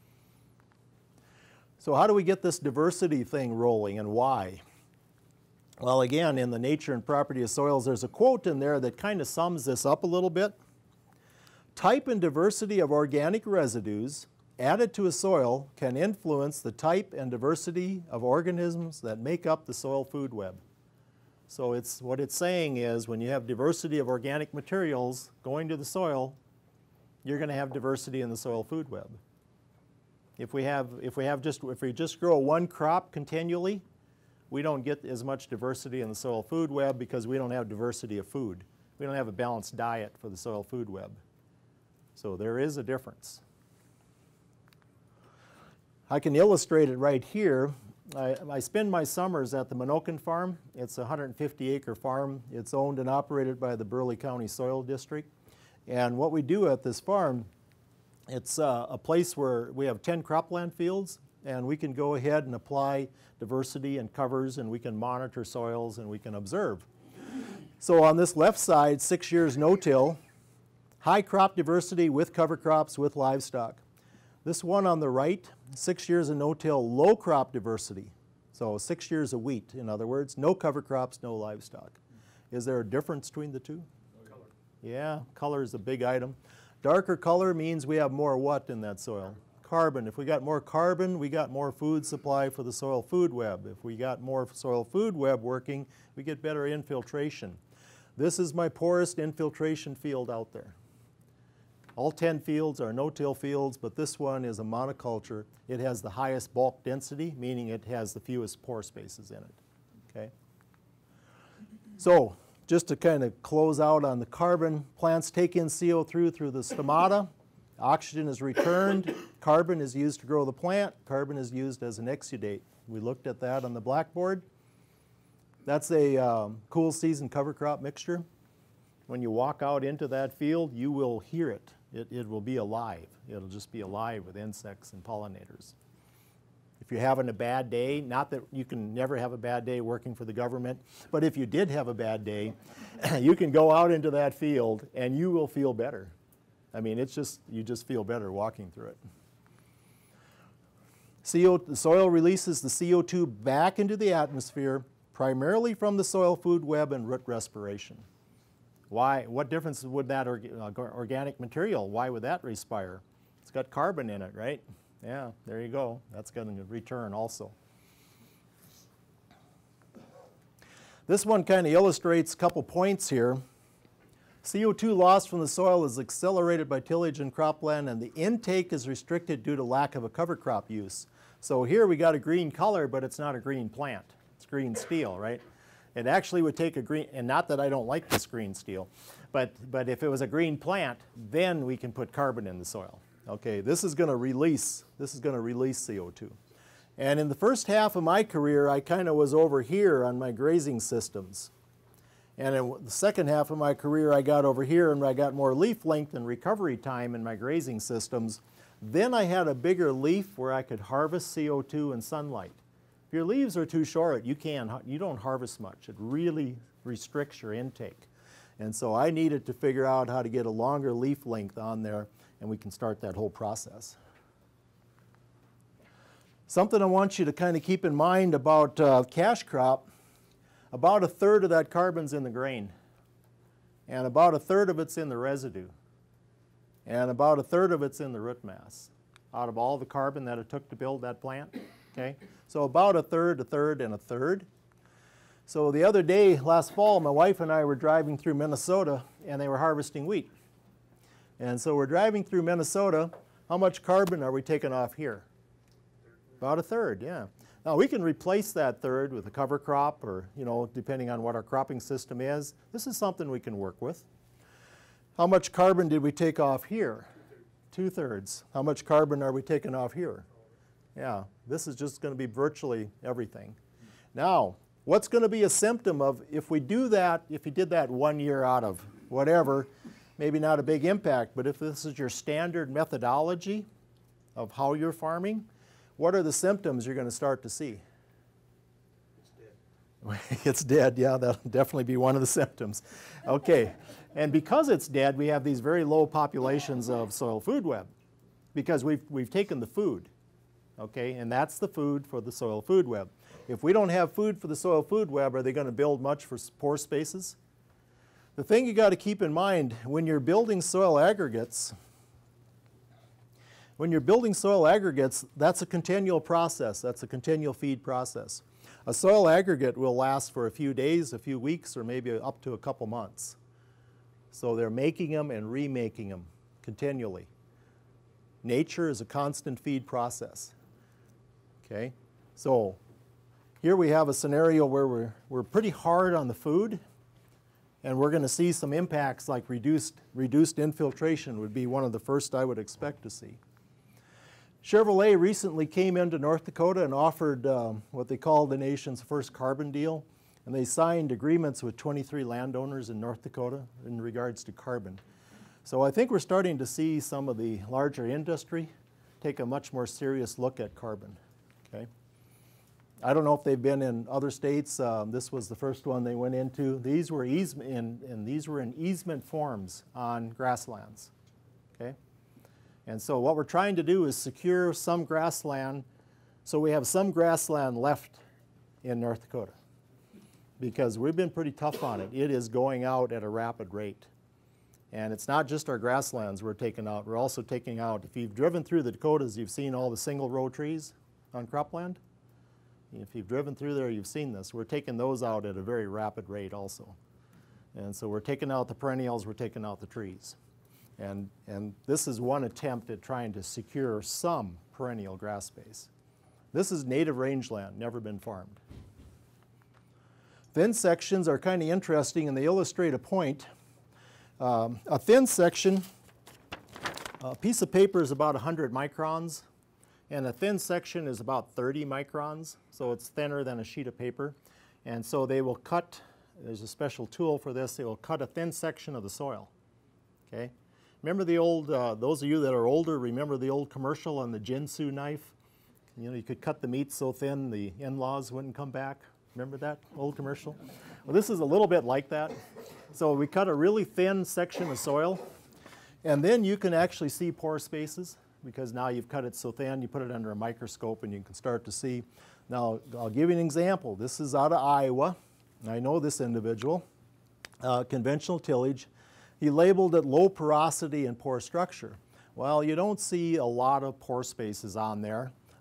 So how do we get this diversity thing rolling, and why? Well, again, in the Nature and Property of Soils, there's a quote in there that kind of sums this up a little bit. Type and diversity of organic residues added to a soil can influence the type and diversity of organisms that make up the soil food web. So it's, what it's saying is when you have diversity of organic materials going to the soil, you're going to have diversity in the soil food web. If we have, if we have just, if we just grow one crop continually, we don't get as much diversity in the soil food web because we don't have diversity of food. We don't have a balanced diet for the soil food web. So there is a difference. I can illustrate it right here. I, I spend my summers at the Minokan Farm. It's a one hundred fifty acre farm. It's owned and operated by the Burleigh County Soil District. And what we do at this farm, it's uh, a place where we have ten cropland fields, and we can go ahead and apply diversity and covers, and we can monitor soils, and we can observe. So on this left side, six years no-till, high crop diversity with cover crops with livestock. This one on the right, six years of no-till, low crop diversity. So six years of wheat, in other words, no cover crops, no livestock. Is there a difference between the two? Color. Yeah, color is a big item. Darker color means we have more what in that soil? Carbon. If we got more carbon, we got more food supply for the soil food web. If we got more soil food web working, we get better infiltration. This is my poorest infiltration field out there. All ten fields are no-till fields, but this one is a monoculture. It has the highest bulk density, meaning it has the fewest pore spaces in it. Okay? So, just to kind of close out on the carbon, plants take in C O two through the stomata. Oxygen is returned. Carbon is used to grow the plant. Carbon is used as an exudate. We looked at that on the blackboard. That's a um, cool season cover crop mixture. When you walk out into that field, you will hear it. It, it will be alive. It'll just be alive with insects and pollinators. If you're having a bad day, not that you can never have a bad day working for the government, but if you did have a bad day, you can go out into that field and you will feel better. I mean, it's just, you just feel better walking through it. C O, the soil releases the C O two back into the atmosphere, primarily from the soil food web and root respiration. Why? What difference would that orga uh, organic material, why would that respire? It's got carbon in it, right? Yeah, there you go. That's going to return also. This one kind of illustrates a couple points here. C O two loss from the soil is accelerated by tillage and cropland, and the intake is restricted due to lack of a cover crop use. So here we got a green color, but it's not a green plant. It's green steel, right? It actually would take a green, and not that I don't like this green steel, but, but if it was a green plant, then we can put carbon in the soil. Okay, this is going to release, this is going to release C O two. And in the first half of my career, I kind of was over here on my grazing systems. And in the second half of my career, I got over here and I got more leaf length and recovery time in my grazing systems. Then I had a bigger leaf where I could harvest C O two and sunlight. If your leaves are too short, you, can't, you don't harvest much. It really restricts your intake. And so I needed to figure out how to get a longer leaf length on there, and we can start that whole process. Something I want you to kind of keep in mind about uh, cash crop, about a third of that carbon's in the grain, and about a third of it's in the residue, and about a third of it's in the root mass, out of all the carbon that it took to build that plant. Okay? So about a third, a third, and a third. So the other day, last fall, my wife and I were driving through Minnesota, and they were harvesting wheat. And so we're driving through Minnesota. How much carbon are we taking off here? About a third, yeah. Now we can replace that third with a cover crop, or, you know, depending on what our cropping system is. This is something we can work with. How much carbon did we take off here? Two-thirds. How much carbon are we taking off here? Yeah, this is just going to be virtually everything. Now, what's going to be a symptom of if we do that, if you did that one year out of whatever, maybe not a big impact, but if this is your standard methodology of how you're farming, what are the symptoms you're going to start to see? It's dead. It's dead, yeah, that'll definitely be one of the symptoms. Okay, and because it's dead, we have these very low populations of soil food web because we've, we've taken the food. Okay, and that's the food for the soil food web. If we don't have food for the soil food web, are they going to build much for pore spaces? The thing you got to keep in mind when you're building soil aggregates, when you're building soil aggregates, that's a continual process. That's a continual feed process. A soil aggregate will last for a few days, a few weeks, or maybe up to a couple months. So they're making them and remaking them continually. Nature is a constant feed process. Okay, so here we have a scenario where we're, we're pretty hard on the food, and we're going to see some impacts like reduced, reduced infiltration would be one of the first I would expect to see. Chevrolet recently came into North Dakota and offered um, what they call the nation's first carbon deal, and they signed agreements with twenty-three landowners in North Dakota in regards to carbon. So I think we're starting to see some of the larger industry take a much more serious look at carbon. Okay. I don't know if they've been in other states. Um, this was the first one they went into. These were easement in, and these were in easement forms on grasslands. Okay. And so what we're trying to do is secure some grassland, so we have some grassland left in North Dakota, because we've been pretty tough on it. It is going out at a rapid rate. And it's not just our grasslands we're taking out. We're also taking out, if you've driven through the Dakotas, you've seen all the single row trees on cropland. If you've driven through there, you've seen this. We're taking those out at a very rapid rate also. And so we're taking out the perennials, we're taking out the trees. And, and this is one attempt at trying to secure some perennial grass space. This is native rangeland, never been farmed. Thin sections are kind of interesting, and they illustrate a point. Um, a thin section, a piece of paper is about one hundred microns, and a thin section is about thirty microns, so it's thinner than a sheet of paper. And so they will cut, there's a special tool for this, they will cut a thin section of the soil. Okay? Remember the old, uh, those of you that are older, remember the old commercial on the Jinsu knife? You know, you could cut the meat so thin the in-laws wouldn't come back. Remember that old commercial? Well, this is a little bit like that. So we cut a really thin section of soil, and then you can actually see pore spaces, because now you've cut it so thin, you put it under a microscope and you can start to see. Now, I'll give you an example. This is out of Iowa. I know this individual, uh, conventional tillage. He labeled it low porosity and poor structure. Well, you don't see a lot of pore spaces on there.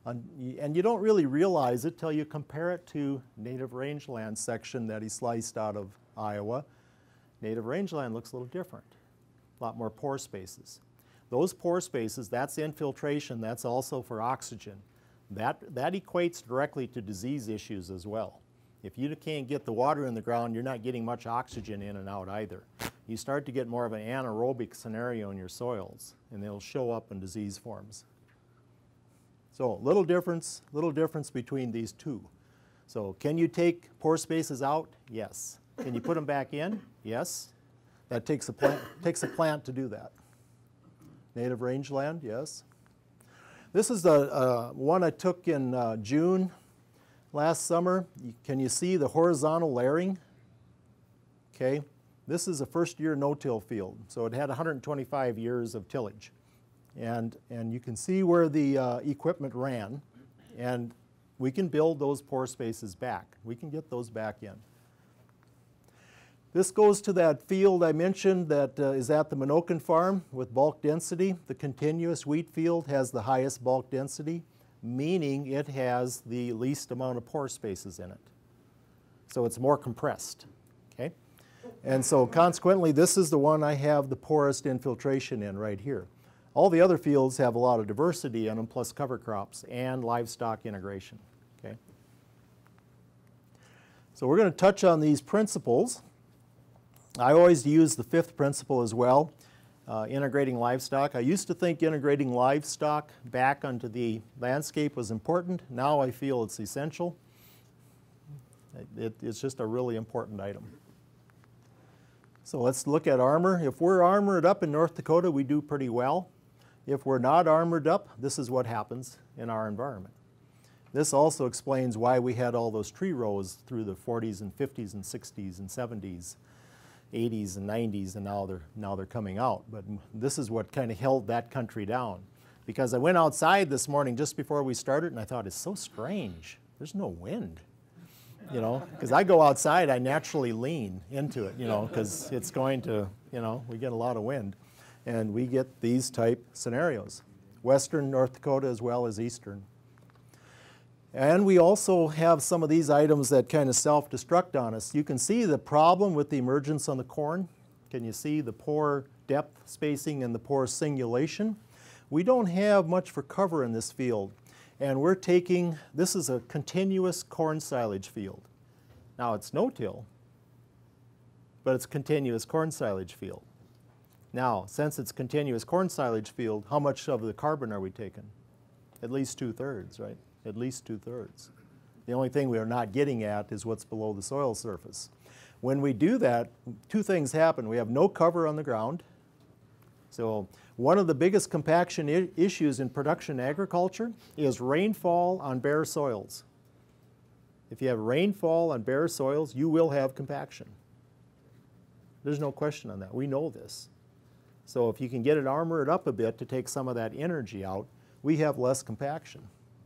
And you don't really realize it till you compare it to native rangeland section that he sliced out of Iowa. Native rangeland looks a little different, a lot more pore spaces. Those pore spaces, that's infiltration, that's also for oxygen. That, that equates directly to disease issues as well. If you can't get the water in the ground, you're not getting much oxygen in and out either. You start to get more of an anaerobic scenario in your soils, and they'll show up in disease forms. So little difference, little difference between these two. So can you take pore spaces out? Yes. Can you put them back in? Yes. That takes a plant, takes a plant to do that. Native rangeland, yes. This is the uh, one I took in uh, June last summer. Can you see the horizontal layering? Okay. This is a first year no-till field. So it had one hundred twenty-five years of tillage. And, and you can see where the uh, equipment ran, and we can build those pore spaces back. We can get those back in. This goes to that field I mentioned that uh, is at the Minokan farm with bulk density. The continuous wheat field has the highest bulk density, meaning it has the least amount of pore spaces in it. So it's more compressed, okay? And so consequently, this is the one I have the poorest infiltration in right here. All the other fields have a lot of diversity in them, plus cover crops and livestock integration, okay? So we're going to touch on these principles. I always use the fifth principle as well, uh, integrating livestock. I used to think integrating livestock back onto the landscape was important. Now I feel it's essential. It, it's just a really important item. So let's look at armor. If we're armored up in North Dakota, we do pretty well. If we're not armored up, this is what happens in our environment. This also explains why we had all those tree rows through the forties and fifties and sixties and seventies, eighties and nineties, and now they're, now they're coming out. But this is what kind of held that country down. Because I went outside this morning just before we started, and I thought, it's so strange. There's no wind. You know, because I go outside, I naturally lean into it, you know, because it's going to, you know, we get a lot of wind. And we get these type scenarios, western North Dakota as well as eastern. And we also have some of these items that kind of self-destruct on us. You can see the problem with the emergence on the corn. Can you see the poor depth spacing and the poor singulation? We don't have much for cover in this field. And we're taking, this is a continuous corn silage field. Now it's no-till, but it's a continuous corn silage field. Now, since it's continuous corn silage field, how much of the carbon are we taking? At least two-thirds, right? At least two-thirds. The only thing we are not getting at is what's below the soil surface. When we do that, two things happen. We have no cover on the ground. So one of the biggest compaction I- issues in production agriculture is rainfall on bare soils. If you have rainfall on bare soils, you will have compaction. There's no question on that. We know this. So if you can get it armored up a bit to take some of that energy out, we have less compaction.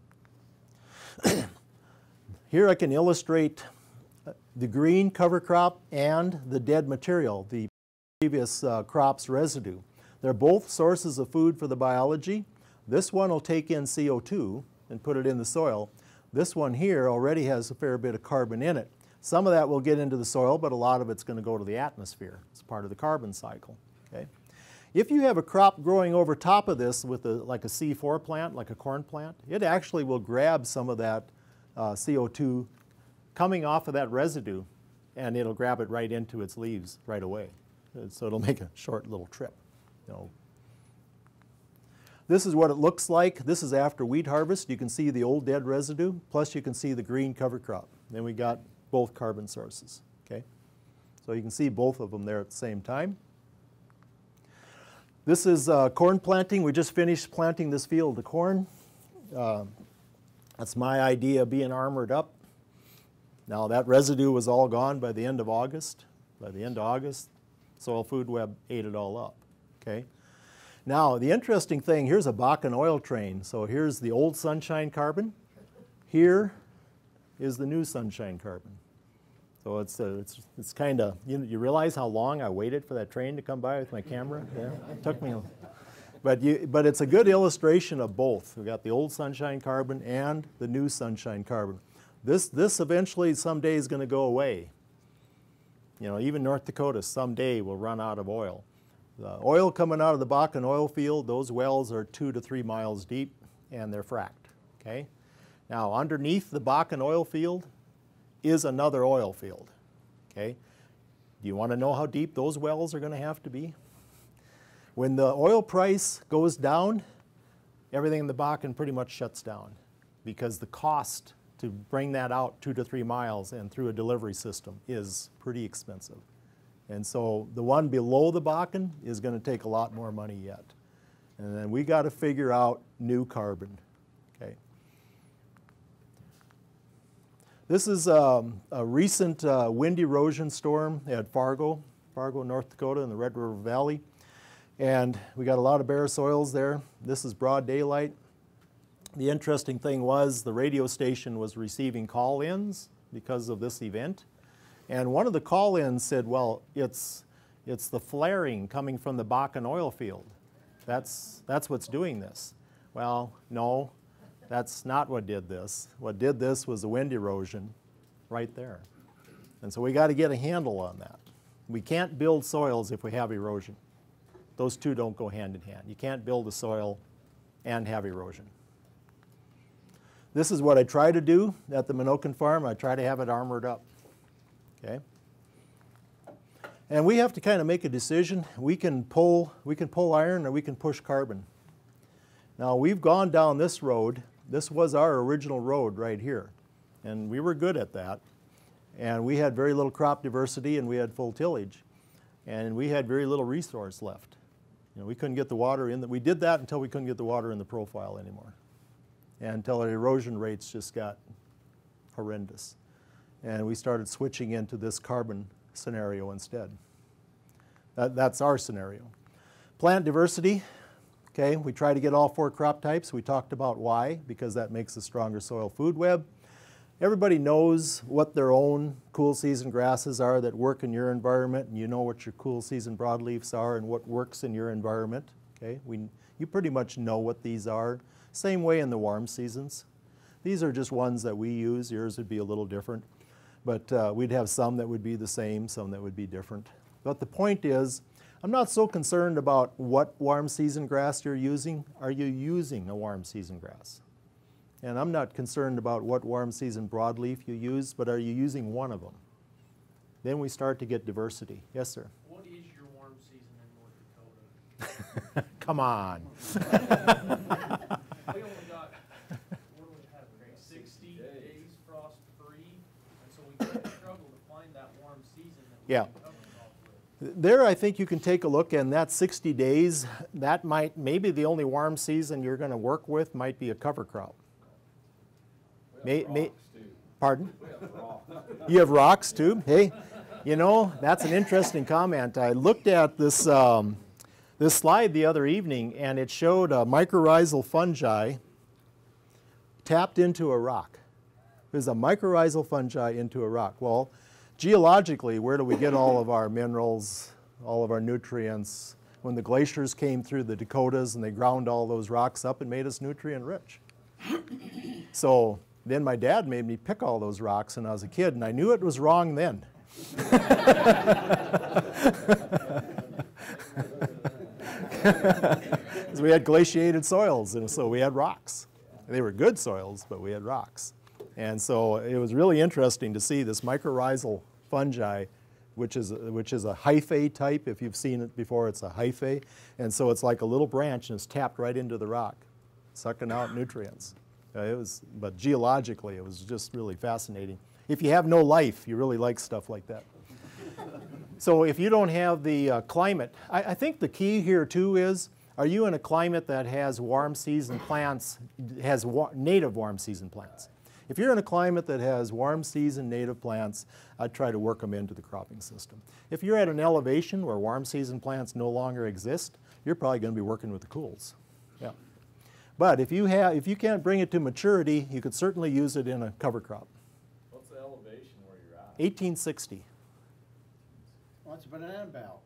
Here I can illustrate the green cover crop and the dead material, the previous uh, crop's residue. They're both sources of food for the biology. This one will take in C O two and put it in the soil. This one here already has a fair bit of carbon in it. Some of that will get into the soil, but a lot of it's going to go to the atmosphere. It's part of the carbon cycle. Okay? If you have a crop growing over top of this with a, like a C four plant, like a corn plant, it actually will grab some of that uh, C O two coming off of that residue, and it'll grab it right into its leaves right away. So it'll make a short little trip. You know. This is what it looks like. This is after wheat harvest. You can see the old dead residue, plus you can see the green cover crop. Then we got both carbon sources. Okay? So you can see both of them there at the same time. This is uh, corn planting. We just finished planting this field of corn. Uh, that's my idea of being armored up. Now that residue was all gone by the end of August. By the end of August, Soil Food Web ate it all up. Okay. Now the interesting thing, here's a Bakken oil train. So here's the old sunshine carbon. Here is the new sunshine carbon. So it's, uh, it's, it's kind of, you, you realize how long I waited for that train to come by with my camera? Yeah, it took me, But, you, but it's a good illustration of both. We've got the old sunshine carbon and the new sunshine carbon. This, this eventually someday is going to go away. You know, even North Dakota someday will run out of oil. The oil coming out of the Bakken oil field, those wells are two to three miles deep and they're fracked, okay? Now underneath the Bakken oil field is another oil field, okay? Do you want to know how deep those wells are going to have to be? When the oil price goes down, everything in the Bakken pretty much shuts down because the cost to bring that out two to three miles and through a delivery system is pretty expensive. And so the one below the Bakken is going to take a lot more money yet. And then we got to figure out new carbon, okay? This is um, a recent uh, wind erosion storm at Fargo, Fargo, North Dakota in the Red River Valley. And we got a lot of bare soils there. This is broad daylight. The interesting thing was the radio station was receiving call-ins because of this event. And one of the call-ins said, well, it's, it's the flaring coming from the Bakken oil field. That's, that's what's doing this. Well, no, that's not what did this. What did this was the wind erosion right there. And so we got to get a handle on that. We can't build soils if we have erosion. Those two don't go hand in hand. You can't build a soil and have erosion. This is what I try to do at the Minokan farm. I try to have it armored up. Okay? And we have to kind of make a decision. We can pull, we can pull iron or we can push carbon. Now we've gone down this road. This was our original road right here. And we were good at that. And we had very little crop diversity and we had full tillage. And we had very little resource left. You know, we couldn't get the water in. The, we did that until we couldn't get the water in the profile anymore. And until our erosion rates just got horrendous. And we started switching into this carbon scenario instead. That, that's our scenario. Plant diversity, okay, we try to get all four crop types. We talked about why, because that makes a stronger soil food web. Everybody knows what their own cool season grasses are that work in your environment, and you know what your cool season broadleafs are and what works in your environment, okay? We, you pretty much know what these are. Same way in the warm seasons. These are just ones that we use. Yours would be a little different. But uh, we'd have some that would be the same, some that would be different. But the point is, I'm not so concerned about what warm season grass you're using. Are you using a warm season grass? And I'm not concerned about what warm season broadleaf you use, but are you using one of them? Then we start to get diversity. Yes, sir? What is your warm season in North Dakota? Come on. We only got, what do we have, sixty days frost free, and so we kind of struggle to find that warm season that we Yeah. can cover it off with. There, I think you can take a look, and that sixty days, that might, maybe the only warm season you're going to work with might be a cover crop. May, may, pardon? You have rocks too? Hey, you know, that's an interesting comment. I looked at this, um, this slide the other evening, and it showed a mycorrhizal fungi tapped into a rock. There's a mycorrhizal fungi into a rock. Well, geologically, where do we get all of our minerals, all of our nutrients? When the glaciers came through the Dakotas and they ground all those rocks up and made us nutrient rich. So then my dad made me pick all those rocks when I was a kid, and I knew it was wrong then. Because we had glaciated soils, and so we had rocks. They were good soils, but we had rocks. And so it was really interesting to see this mycorrhizal fungi, which is, which is a hyphae type. If you've seen it before, it's a hyphae. And so it's like a little branch, and it's tapped right into the rock, sucking out nutrients. Uh, it was, but geologically, it was just really fascinating. If you have no life, you really like stuff like that. So if you don't have the uh, climate, I, I think the key here too is, are you in a climate that has warm season plants, has wa native warm season plants? If you're in a climate that has warm season native plants, I'd try to work them into the cropping system. If you're at an elevation where warm season plants no longer exist, you're probably going to be working with the cools. Yeah. But if you, have, if you can't bring it to maturity, you could certainly use it in a cover crop. What's the elevation where you're at? eighteen sixty. Well, it's a banana belt.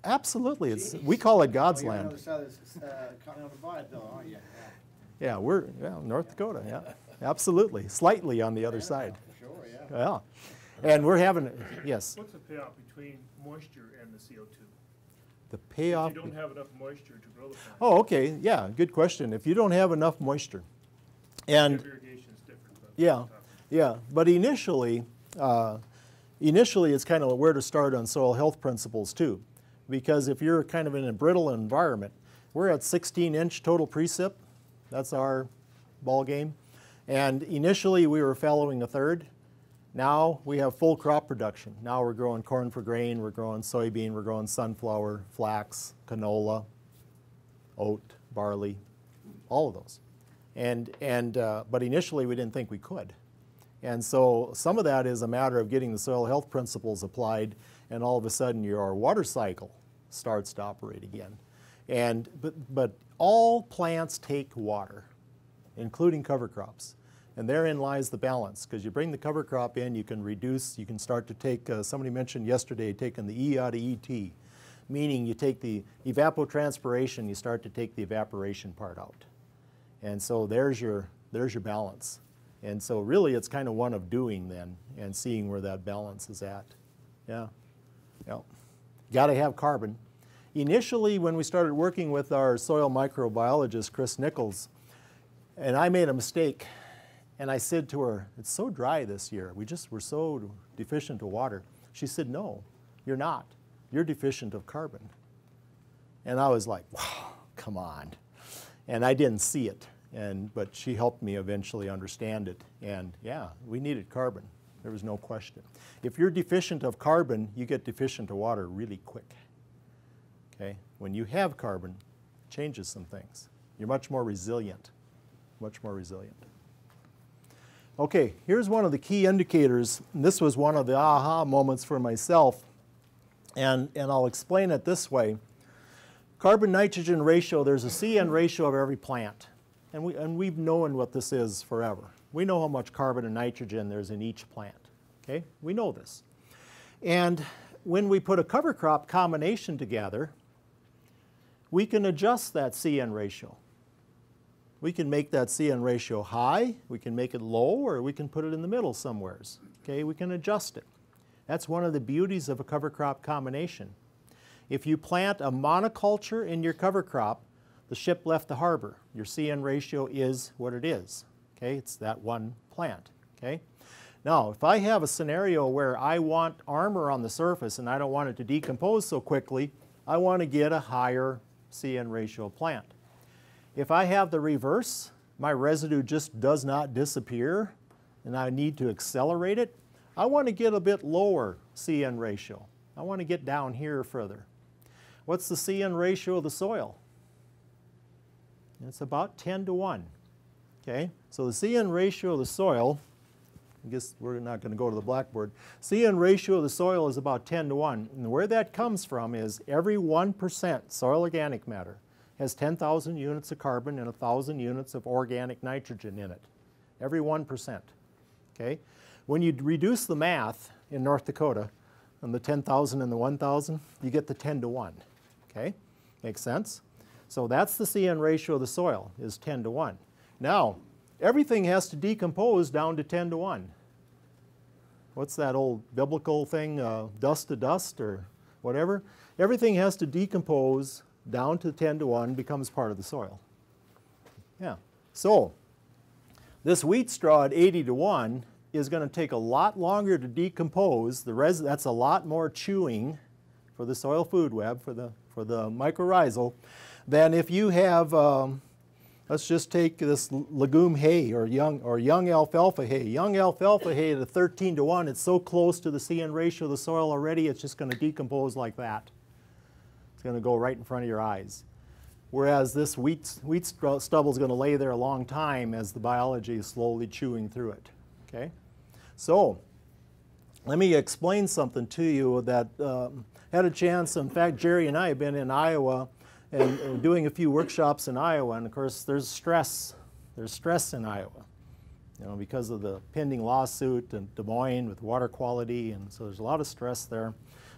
absolutely. It's, we call it God's Well, you're land. on the other side of this uh, continental divide, though, aren't you? Yeah, we're yeah, North Dakota, yeah. Absolutely. Slightly on the other Yeah, side. Sure, yeah. Yeah. And we're having, yes, What's the payoff between moisture and the C O two? the If payoff. you don't have enough moisture to grow the plant. Oh, okay, yeah, good question. If you don't have enough moisture. And Drip irrigation is different. but- yeah, yeah, but initially, uh, initially it's kind of where to start on soil health principles too. Because if you're kind of in a brittle environment, we're at sixteen inch total precip. That's our ball game. And initially we were fallowing a third. Now we have full crop production. Now we're growing corn for grain, we're growing soybean, we're growing sunflower, flax, canola, oat, barley, all of those. And, and, uh, but initially we didn't think we could. And so some of that is a matter of getting the soil health principles applied, and all of a sudden your water cycle starts to operate again. And, but, but all plants take water, including cover crops. And therein lies the balance, because you bring the cover crop in, you can reduce, you can start to take, uh, somebody mentioned yesterday, taking the E out of E T, meaning you take the evapotranspiration, you start to take the evaporation part out. And so there's your, there's your balance. And so really it's kind of one of doing then, and seeing where that balance is at. Yeah, yeah. Got to have carbon. Initially, when we started working with our soil microbiologist, Chris Nichols, and I made a mistake, and I said to her, it's so dry this year. We just were so deficient of water. She said, no, you're not. You're deficient of carbon. And I was like, wow, come on. And I didn't see it, and, but she helped me eventually understand it. And yeah, we needed carbon. There was no question. If you're deficient of carbon, you get deficient of water really quick. Okay? When you have carbon, it changes some things. You're much more resilient, much more resilient. Okay, here's one of the key indicators. And this was one of the aha moments for myself, and, and I'll explain it this way. Carbon-nitrogen ratio, there's a C N ratio of every plant, and, we, and we've known what this is forever. We know how much carbon and nitrogen there's in each plant, okay? We know this. And when we put a cover crop combination together, we can adjust that C N ratio. We can make that C N ratio high, we can make it low, or we can put it in the middle somewheres. Okay, we can adjust it. That's one of the beauties of a cover crop combination. If you plant a monoculture in your cover crop, the ship left the harbor. Your C N ratio is what it is. Okay, it's that one plant. Okay. Now, if I have a scenario where I want armor on the surface and I don't want it to decompose so quickly, I want to get a higher C N ratio plant. If I have the reverse, my residue just does not disappear and I need to accelerate it, I want to get a bit lower C N ratio. I want to get down here further. What's the C N ratio of the soil? It's about ten to one. Okay, so the C N ratio of the soil, I guess we're not going to go to the blackboard. C N ratio of the soil is about ten to one. And where that comes from is every one percent soil organic matter has ten thousand units of carbon and one thousand units of organic nitrogen in it. Every one percent. Okay? When you reduce the math in North Dakota on the ten thousand and the one thousand, you get the ten to one. Okay? Makes sense? So that's the C N ratio of the soil, is ten to one. Now, everything has to decompose down to ten to one. What's that old biblical thing, uh, dust to dust or whatever? Everything has to decompose down to ten to one, becomes part of the soil. Yeah. So, this wheat straw at eighty to one is going to take a lot longer to decompose. The res that's a lot more chewing for the soil food web, for the, for the mycorrhizal, than if you have, um, let's just take this legume hay or young, or young alfalfa hay. Young alfalfa hay at a thirteen to one, it's so close to the C N ratio of the soil already, it's just going to decompose like that. It's going to go right in front of your eyes. Whereas this wheat, wheat stubble is going to lay there a long time as the biology is slowly chewing through it. Okay? So, let me explain something to you that um, had a chance. In fact, Jerry and I have been in Iowa and, and doing a few workshops in Iowa, and of course there's stress. There's stress in Iowa, you know, because of the pending lawsuit in Des Moines with water quality, and so there's a lot of stress there.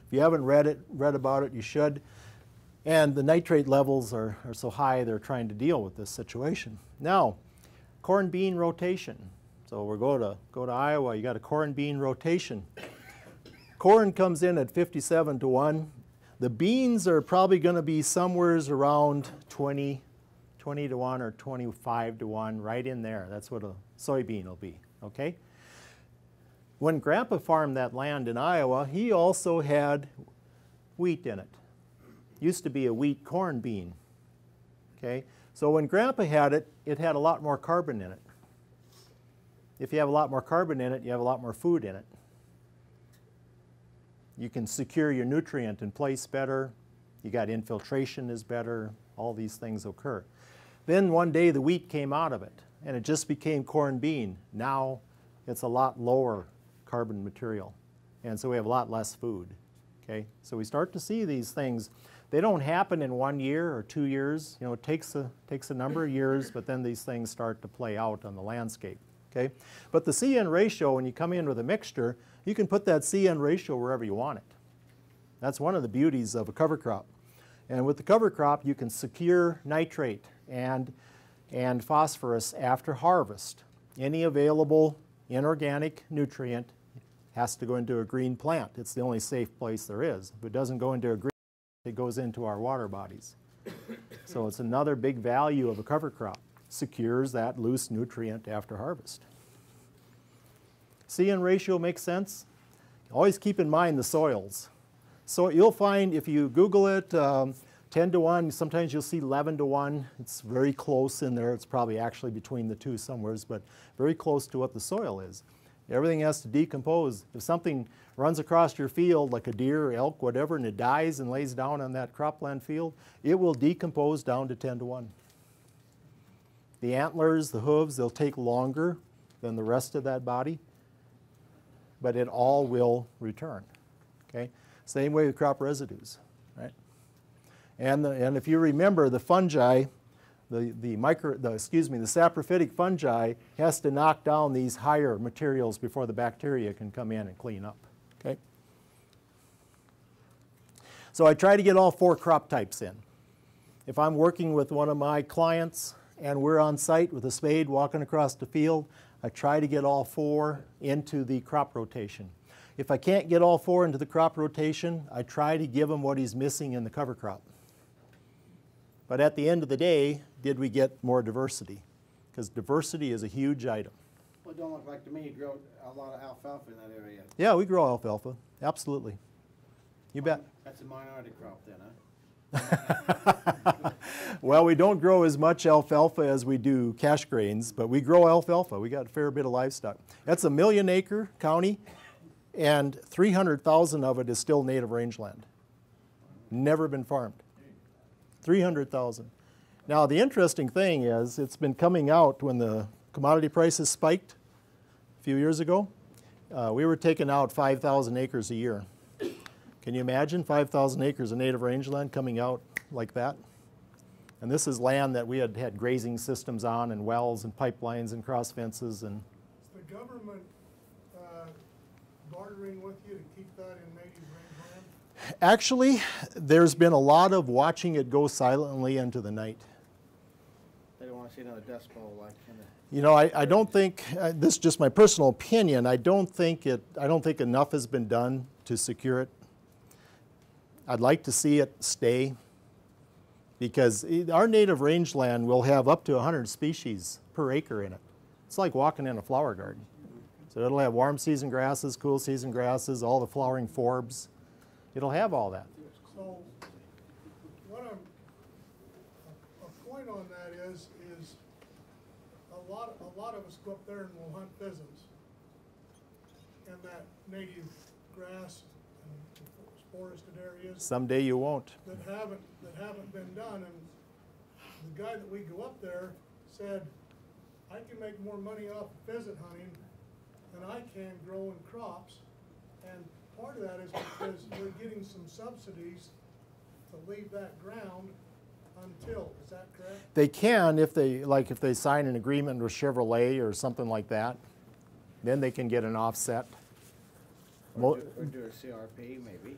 If you haven't read it, read about it, you should. And the nitrate levels are, are so high, they're trying to deal with this situation. Now, corn bean rotation. So we're going to go to Iowa, you got a corn bean rotation. Corn comes in at fifty-seven to one. The beans are probably going to be somewhere around twenty, twenty to one or twenty-five to one, right in there. That's what a soybean will be, okay? When Grandpa farmed that land in Iowa, he also had wheat in it. Used to be a wheat corn bean, okay? So when Grandpa had it, it had a lot more carbon in it. If you have a lot more carbon in it, you have a lot more food in it. You can secure your nutrient in place better. You got infiltration is better. All these things occur. Then one day the wheat came out of it, and it just became corn bean. Now it's a lot lower carbon material, and so we have a lot less food. Okay, so we start to see these things. They don't happen in one year or two years. You know, it takes a takes a number of years, but then these things start to play out on the landscape. Okay, but the C N ratio, when you come in with a mixture, you can put that C N ratio wherever you want it. That's one of the beauties of a cover crop. And with the cover crop, you can secure nitrate and, and phosphorus after harvest. Any available inorganic nutrient has to go into a green plant. It's the only safe place there is. If it doesn't go into a green plant, it goes into our water bodies. So it's another big value of a cover crop. Secures that loose nutrient after harvest. C N ratio makes sense? Always keep in mind the soils. So you'll find if you Google it, um, ten to one, sometimes you'll see eleven to one. It's very close in there. It's probably actually between the two somewheres, but very close to what the soil is. Everything has to decompose. If something runs across your field, like a deer, elk, whatever, and it dies and lays down on that cropland field, it will decompose down to ten to one. The antlers, the hooves, they'll take longer than the rest of that body, but it all will return. Okay? Same way with crop residues, right? And, the, and if you remember, the fungi, the, the micro, the, excuse me, the saprophytic fungi has to knock down these higher materials before the bacteria can come in and clean up. Okay? So I try to get all four crop types in. If I'm working with one of my clients and we're on site with a spade walking across the field, I try to get all four into the crop rotation. If I can't get all four into the crop rotation, I try to give him what he's missing in the cover crop. But at the end of the day, did we get more diversity? Because diversity is a huge item. Well, it don't look like to me you grow a lot of alfalfa in that area. Yeah, we grow alfalfa, absolutely. You bet. That's a minority crop then, huh? Well, we don't grow as much alfalfa as we do cash grains, but we grow alfalfa. We got a fair bit of livestock. That's a million acre county, and three hundred thousand of it is still native rangeland. Never been farmed. three hundred thousand. Now, the interesting thing is it's been coming out when the commodity prices spiked a few years ago. Uh, we were taking out five thousand acres a year. Can you imagine five thousand acres of native rangeland coming out like that? And this is land that we had had grazing systems on and wells and pipelines and cross fences. And Is the government uh, bartering with you to keep that in native rangeland? actually, there's been a lot of watching it go silently into the night. They don't want to see another dust bowl like in the... You know, I, I don't think, uh, this is just my personal opinion, I don't think it, I don't think enough has been done to secure it. I'd like to see it stay, because our native rangeland will have up to one hundred species per acre in it. It's like walking in a flower garden. So it'll have warm season grasses, cool season grasses, all the flowering forbs. It'll have all that. So, what I'm, a, a point on that is, is a lot, a lot of us go up there and we'll hunt pheasants in that native grass and forested areas Someday you won't. that haven't, that haven't been done. And the guy that we go up there said, I can make more money off of pheasant hunting than I can growing crops. And part of that is because they're getting some subsidies to leave that ground untilled. Is that correct? They can if they, like if they sign an agreement with Chevrolet or something like that, then they can get an offset. Or do, or do a C R P maybe.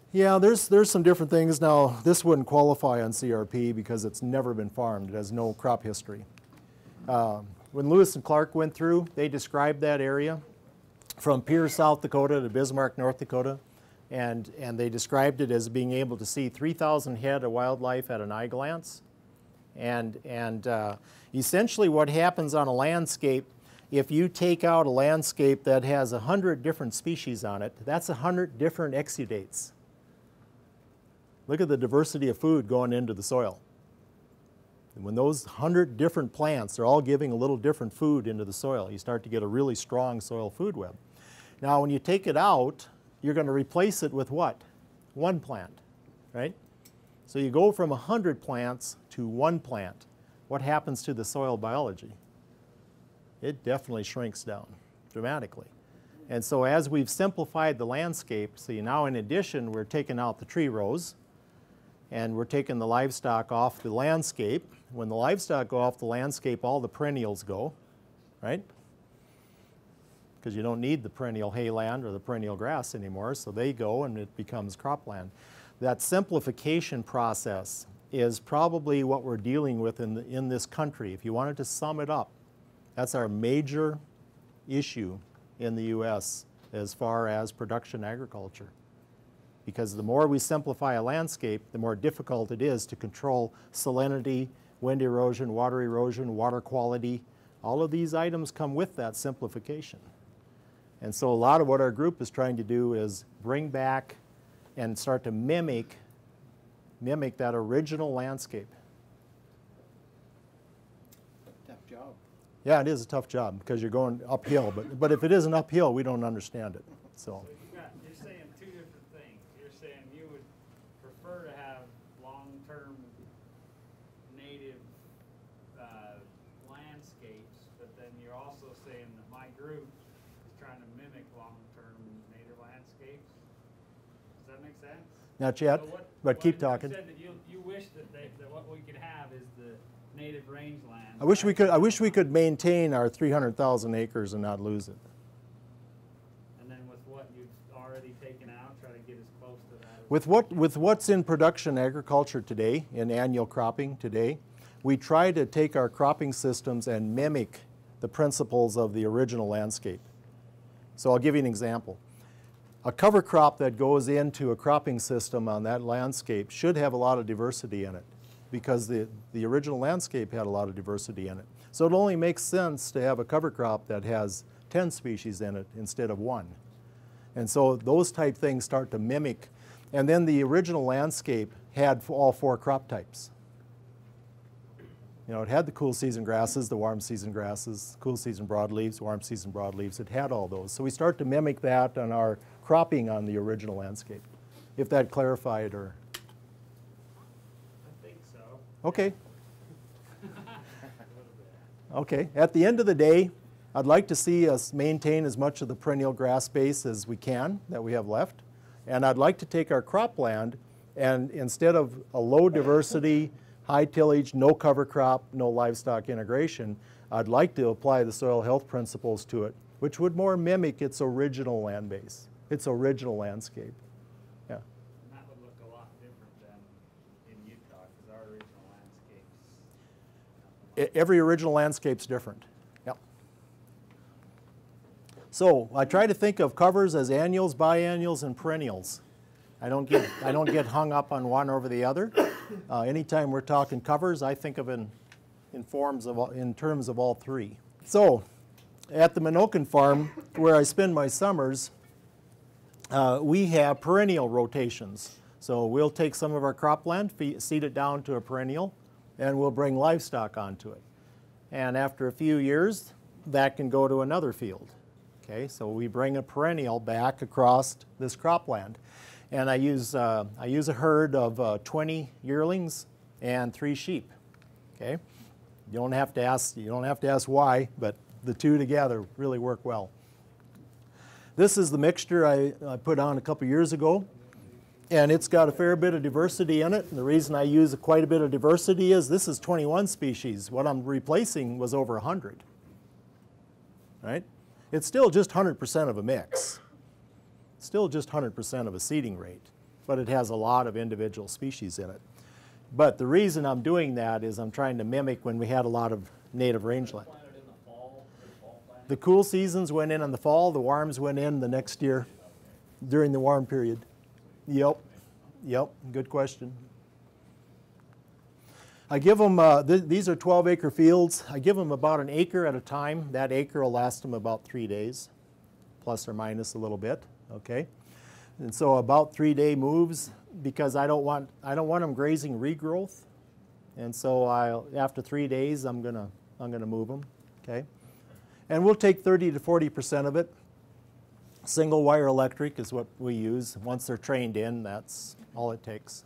Yeah, there's, there's some different things. Now, this wouldn't qualify on C R P because it's never been farmed. It has no crop history. Uh, when Lewis and Clark went through, they described that area from Pierre, South Dakota to Bismarck, North Dakota, and, and they described it as being able to see three thousand head of wildlife at an eye glance. And, and uh, essentially what happens on a landscape, if you take out a landscape that has one hundred different species on it, that's one hundred different exudates. Look at the diversity of food going into the soil. And when those one hundred different plants are all giving a little different food into the soil, you start to get a really strong soil food web. Now when you take it out, you're going to replace it with what? One plant, right? So you go from one hundred plants to one plant. What happens to the soil biology? It definitely shrinks down dramatically. And so as we've simplified the landscape, see now in addition we're taking out the tree rows and we're taking the livestock off the landscape. When the livestock go off the landscape, all the perennials go, right? Because you don't need the perennial hayland or the perennial grass anymore, so they go and it becomes cropland. That simplification process is probably what we're dealing with in, the, in this country. If you wanted to sum it up, that's our major issue in the U S as far as production agriculture. Because the more we simplify a landscape, the more difficult it is to control salinity, wind erosion, water erosion, water quality. All of these items come with that simplification. And so a lot of what our group is trying to do is bring back and start to mimic, mimic that original landscape. Tough job. Yeah, it is a tough job because you're going uphill, but, but if it isn't uphill, we don't understand it. So. So you got, you're saying two different things. You're saying you would prefer to have long-term native uh, landscapes, but then you're also saying that my group is trying to mimic long-term native landscapes. Does that make sense? Not yet, So what- but what keep you talking. said that you, you wish that, they, that what we could have is the native rangeland. I wish we right? could. I wish we could maintain our three hundred thousand acres and not lose it. And then with what you've already taken out, try to get as close to that. as With what with what's in production agriculture today, in annual cropping today, we try to take our cropping systems and mimic the principles of the original landscape. So I'll give you an example. A cover crop that goes into a cropping system on that landscape should have a lot of diversity in it because the, the original landscape had a lot of diversity in it. So it only makes sense to have a cover crop that has ten species in it instead of one. And so those type things start to mimic. And then the original landscape had all four crop types. You know, it had the cool season grasses, the warm season grasses, cool season broadleaves, warm season broadleaves. It had all those. So we start to mimic that on our cropping on the original landscape, if that clarified or. I think so. Okay. Okay. At the end of the day, I'd like to see us maintain as much of the perennial grass base as we can that we have left. And I'd like to take our cropland and instead of a low diversity, high tillage, no cover crop, no livestock integration, I'd like to apply the soil health principles to it, which would more mimic its original land base, its original landscape. Yeah. And that would look a lot different than in Utah, because our original landscapes. E- Every original landscape's different. Yep. So I try to think of covers as annuals, biennials, and perennials. I don't get I don't get hung up on one over the other. Uh, anytime we're talking covers, I think of in in forms of all, in terms of all three. So, at the Minokan farm, where I spend my summers, uh, we have perennial rotations. So we'll take some of our cropland, feed, seed it down to a perennial, and we'll bring livestock onto it. And after a few years, that can go to another field. Okay, so we bring a perennial back across this cropland. And I use, uh, I use a herd of uh, twenty yearlings and three sheep. Okay, you don't have to ask, you don't have to ask why, but the two together really work well. This is the mixture I, I put on a couple years ago, and it's got a fair bit of diversity in it. And the reason I use quite a bit of diversity is this is twenty-one species. What I'm replacing was over one hundred. Right? It's still just one hundred percent of a mix. Still just one hundred percent of a seeding rate. but it has a lot of individual species in it. But the reason I'm doing that is I'm trying to mimic when we had a lot of native rangeland. Planted in the fall, or fall planted? The cool seasons went in in the fall, the warms went in the next year during the warm period. Yep, yep, good question. I give them, uh, th these are twelve acre fields. I give them about an acre at a time. That acre will last them about three days, plus or minus a little bit, okay? And so about three day moves, because I don't want, I don't want them grazing regrowth. And so I, after three days, I'm gonna, I'm gonna move them, okay? And we'll take thirty to forty percent of it. Single wire electric is what we use. Once they're trained in, that's all it takes.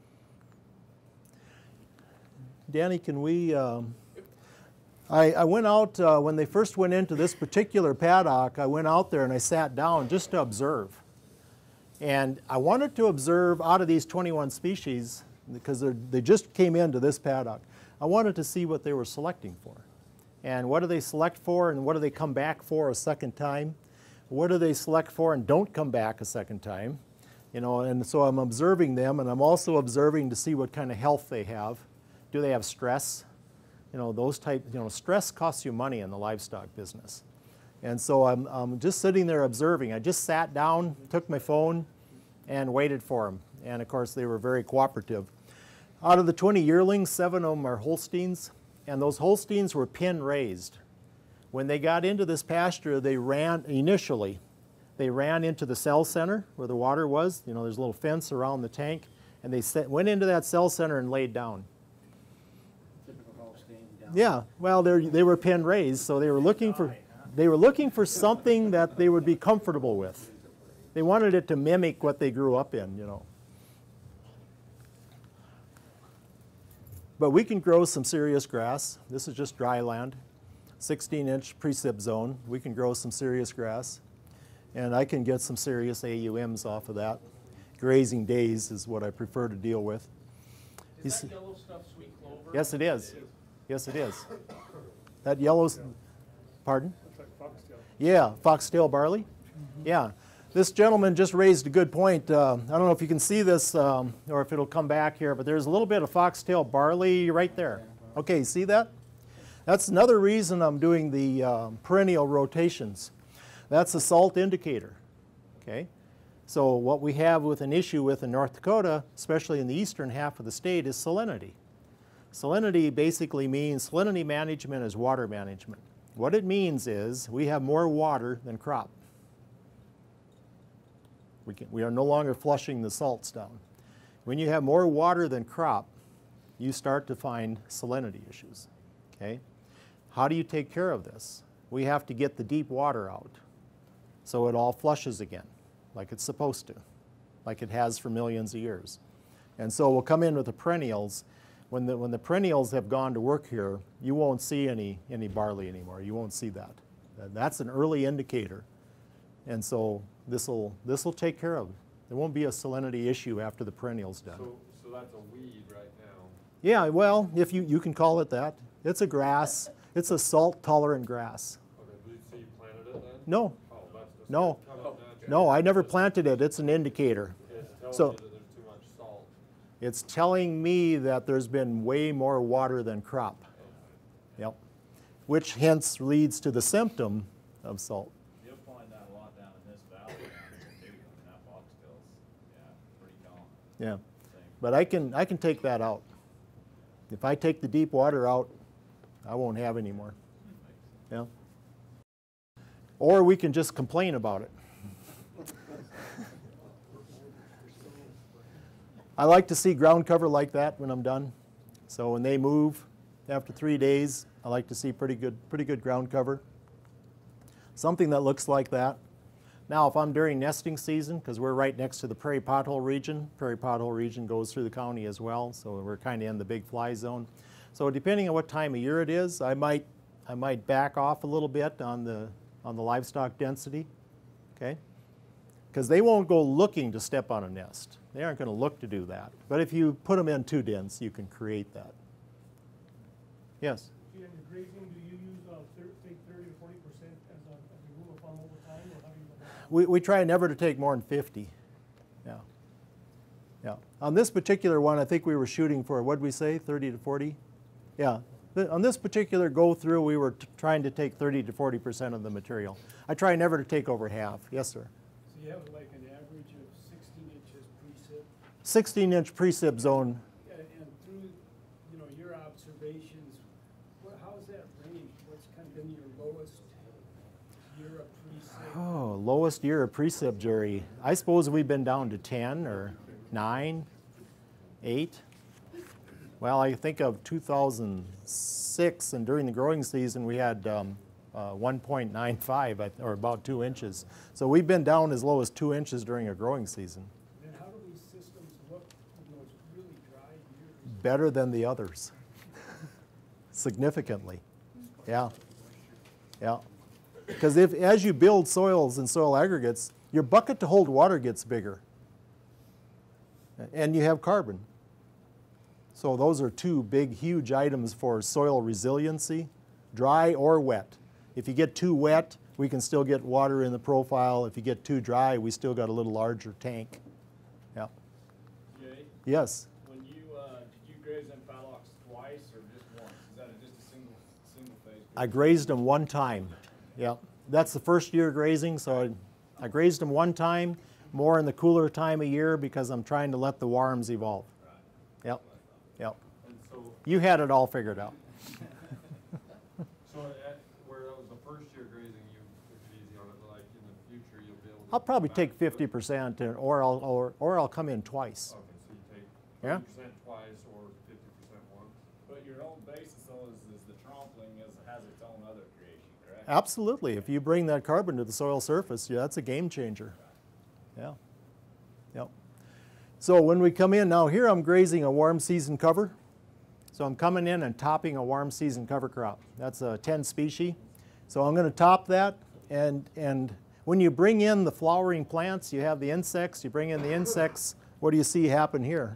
Danny, can we, um, I, I went out, uh, when they first went into this particular paddock, I went out there and I sat down just to observe. And I wanted to observe out of these twenty-one species, because they just came into this paddock, I wanted to see what they were selecting for. And what do they select for, and what do they come back for a second time? What do they select for and don't come back a second time? You know, and so I'm observing them, and I'm also observing to see what kind of health they have. Do they have stress? You know, those type, you know, stress costs you money in the livestock business. And so I'm, I'm just sitting there observing. I just sat down, took my phone, and waited for them. And of course, they were very cooperative. Out of the twenty yearlings, seven of them are Holsteins, and those Holsteins were pin raised. When they got into this pasture, they ran, initially, they ran into the cell center where the water was. You know, there's a little fence around the tank, and they set, went into that cell center and laid down. Yeah, well, they they were pen raised, so they were looking for they were looking for something that they would be comfortable with. They wanted it to mimic what they grew up in, you know. But we can grow some serious grass. This is just dry land, sixteen inch precip zone. We can grow some serious grass, and I can get some serious A U Ms off of that. Grazing days is what I prefer to deal with. Is that yellow stuff sweet clover? Yes, it is. Yes, it is. That yellow's, pardon? Looks like foxtail. Yeah, foxtail barley. Mm-hmm. Yeah. This gentleman just raised a good point. Uh, I don't know if you can see this um, or if it'll come back here, but there's a little bit of foxtail barley right there. Okay, see that? That's another reason I'm doing the um, perennial rotations. That's a salt indicator. Okay? So what we have with an issue with in North Dakota, especially in the eastern half of the state, is salinity. Salinity basically means, salinity management is water management. What it means is we have more water than crop. We, can, we are no longer flushing the salts down. When you have more water than crop, you start to find salinity issues. Okay? How do you take care of this? We have to get the deep water out so it all flushes again, like it's supposed to, like it has for millions of years. And so we'll come in with the perennials. When the, when the perennials have gone to work here, you won't see any, any barley anymore. You won't see that. That's an early indicator. And so this will this will take care of it. There won't be a salinity issue after the perennial's done. So, so that's a weed right now? Yeah, well, if you, you can call it that. It's a grass. It's a salt-tolerant grass. Okay, did you say you planted it then? No. Oh, that's just No. coming natural. No, I never planted it. It's an indicator. It's telling So- you that there's too much salt. It's telling me that there's been way more water than crop. Yep. Which hence leads to the symptom of salt. You'll find that a lot down in this valley down here too. I mean, that foxtail's, yeah, pretty common. Yeah. Thing. But I can, I can take that out. If I take the deep water out, I won't have any more. Yeah. Or we can just complain about it. I like to see ground cover like that when I'm done. So when they move after three days, I like to see pretty good, pretty good ground cover. Something that looks like that. Now, if I'm during nesting season, because we're right next to the prairie pothole region, prairie pothole region goes through the county as well, so we're kind of in the big fly zone. So depending on what time of year it is, I might, I might back off a little bit on the, on the livestock density, okay? Because they won't go looking to step on a nest. They aren't going to look to do that. But if you put them in too dense, you can create that. Yes? In your grazing, do you use, uh, thir take thirty to forty percent as a, as a rule of thumb over time, or how do you? We, we try never to take more than fifty. Yeah. Yeah. On this particular one, I think we were shooting for, what did we say, thirty to forty? Yeah. Th- On this particular go-through, we were t- trying to take thirty to forty percent of the material. I try never to take over half. Yes, sir. So you have like an average of sixteen inches precip, sixteen inch precip zone. and and through, you know, your observations, what, how's that range? What's kind of been your lowest year of precip? Oh, lowest year of precip, Jerry. I suppose we've been down to ten or nine, eight. Well, I think of two thousand six, and during the growing season, we had um, uh, one point nine five, or about two inches. So we've been down as low as two inches during a growing season. And how do these systems look in those really dry years? Better than the others, significantly. Yeah, yeah. Because if as you build soils and soil aggregates, your bucket to hold water gets bigger, and you have carbon. So those are two big, huge items for soil resiliency, dry or wet. If you get too wet, we can still get water in the profile. If you get too dry, we still got a little larger tank. Yeah. Jay, Yes. when you, uh, did you graze them phyllox twice or just once? Is that a- just a single, single phase? I grazed them one time. Yeah. That's the first year grazing, so I, I grazed them one time, more in the cooler time of year because I'm trying to let the worms evolve. Yep. Yep. And so, You had it all figured out. so at, where that was the first year grazing, you took it easy on it, but like in the future, you'll be able to. I'll probably go back take to it? fifty percent, or I'll, or, or I'll come in twice. Okay, so you take Yeah. fifty percent twice or fifty percent once? But your own basis though is, is the trampling is, has its own other creation, correct? Absolutely. If you bring that carbon to the soil surface, yeah, that's a game changer. Yeah. Yep. So when we come in, now here I'm grazing a warm season cover. So I'm coming in and topping a warm season cover crop. That's a ten species. So I'm going to top that, and, and when you bring in the flowering plants, you have the insects, you bring in the insects, what do you see happen here?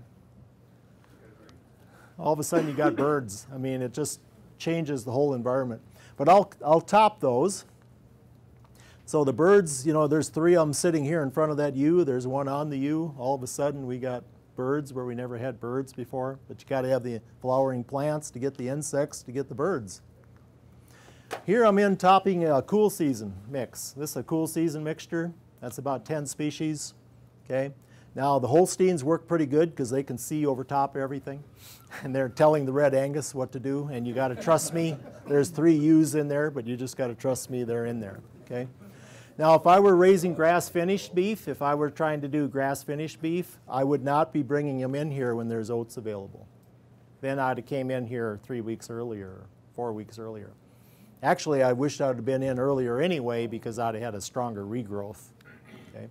All of a sudden you got birds. I mean, it just changes the whole environment. But I'll, I'll top those. So the birds, you know, there's three of them sitting here in front of that U. There's one on the U. All of a sudden we got birds where we never had birds before. But you got to have the flowering plants to get the insects, to get the birds. Here I'm in topping a cool season mix. This is a cool season mixture. That's about ten species. Okay. Now the Holsteins work pretty good because they can see over top everything. And they're telling the Red Angus what to do. And you got to trust me. There's three U's in there, but you just got to trust me they're in there. Okay. Now, if I were raising grass-finished beef, if I were trying to do grass-finished beef, I would not be bringing them in here when there's oats available. Then I'd have came in here three weeks earlier, or four weeks earlier. Actually, I wish I'd have been in earlier anyway because I'd have had a stronger regrowth. Okay.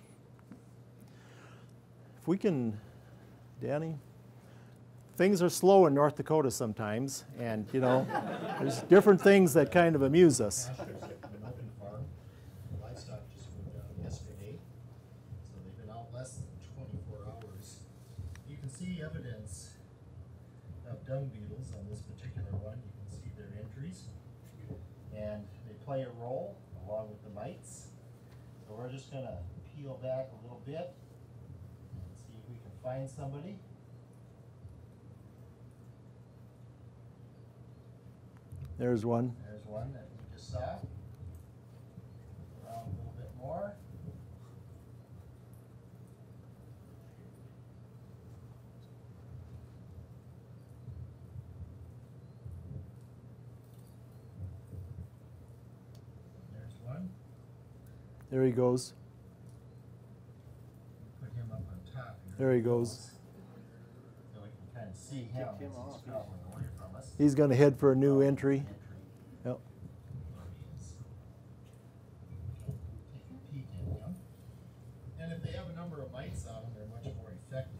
If we can, Danny, things are slow in North Dakota sometimes, and you know, there's different things that kind of amuse us. Livestock just moved out yesterday, so they've been out less than twenty-four hours. You can see evidence of dung beetles on this particular one. You can see their entries, and they play a role along with the mites. So we're just going to peel back a little bit and see if we can find somebody. There's one. There's one that we just saw. Around a little bit more. There's one. There he goes. Put him up on top here. There he goes. So we can kind of see him. Kick him as he's off. traveling away from us. He's going to head for a new entry. Entry. Yep. There he is. Take a peek at him. And if they have a number of mites on them, they're much more effective.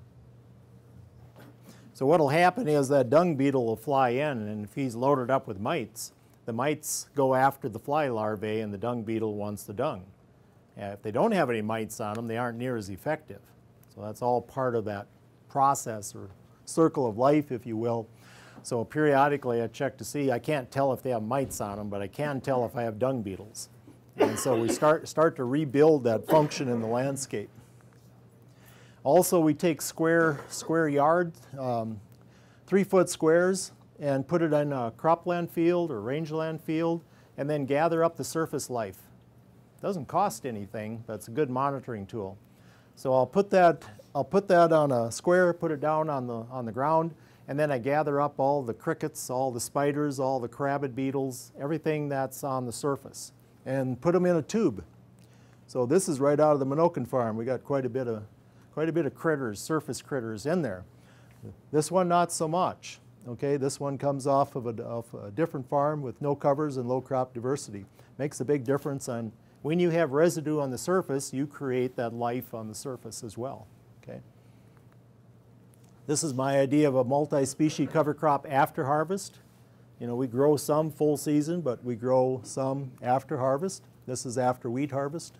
So what'll happen is that dung beetle will fly in, and if he's loaded up with mites, the mites go after the fly larvae, and the dung beetle wants the dung. And if they don't have any mites on them, they aren't near as effective. So that's all part of that process or circle of life, if you will. So periodically I check to see, I can't tell if they have mites on them, but I can tell if I have dung beetles. And so we start, start to rebuild that function in the landscape. Also, we take square, square yard, um, three foot squares, and put it in a cropland field or rangeland field, and then gather up the surface life. Doesn't cost anything, but it's a good monitoring tool. So I'll put that, I'll put that on a square, put it down on the, on the ground, and then I gather up all the crickets, all the spiders, all the crabbed beetles, everything that's on the surface, and put them in a tube. So this is right out of the Minokan farm. We got quite a bit of, quite a bit of critters, surface critters in there. This one not so much. Okay, this one comes off of a, of a different farm with no covers and low crop diversity. Makes a big difference on when you have residue on the surface, you create that life on the surface as well. Okay. This is my idea of a multi-species cover crop after harvest. You know, we grow some full season, but we grow some after harvest. This is after wheat harvest.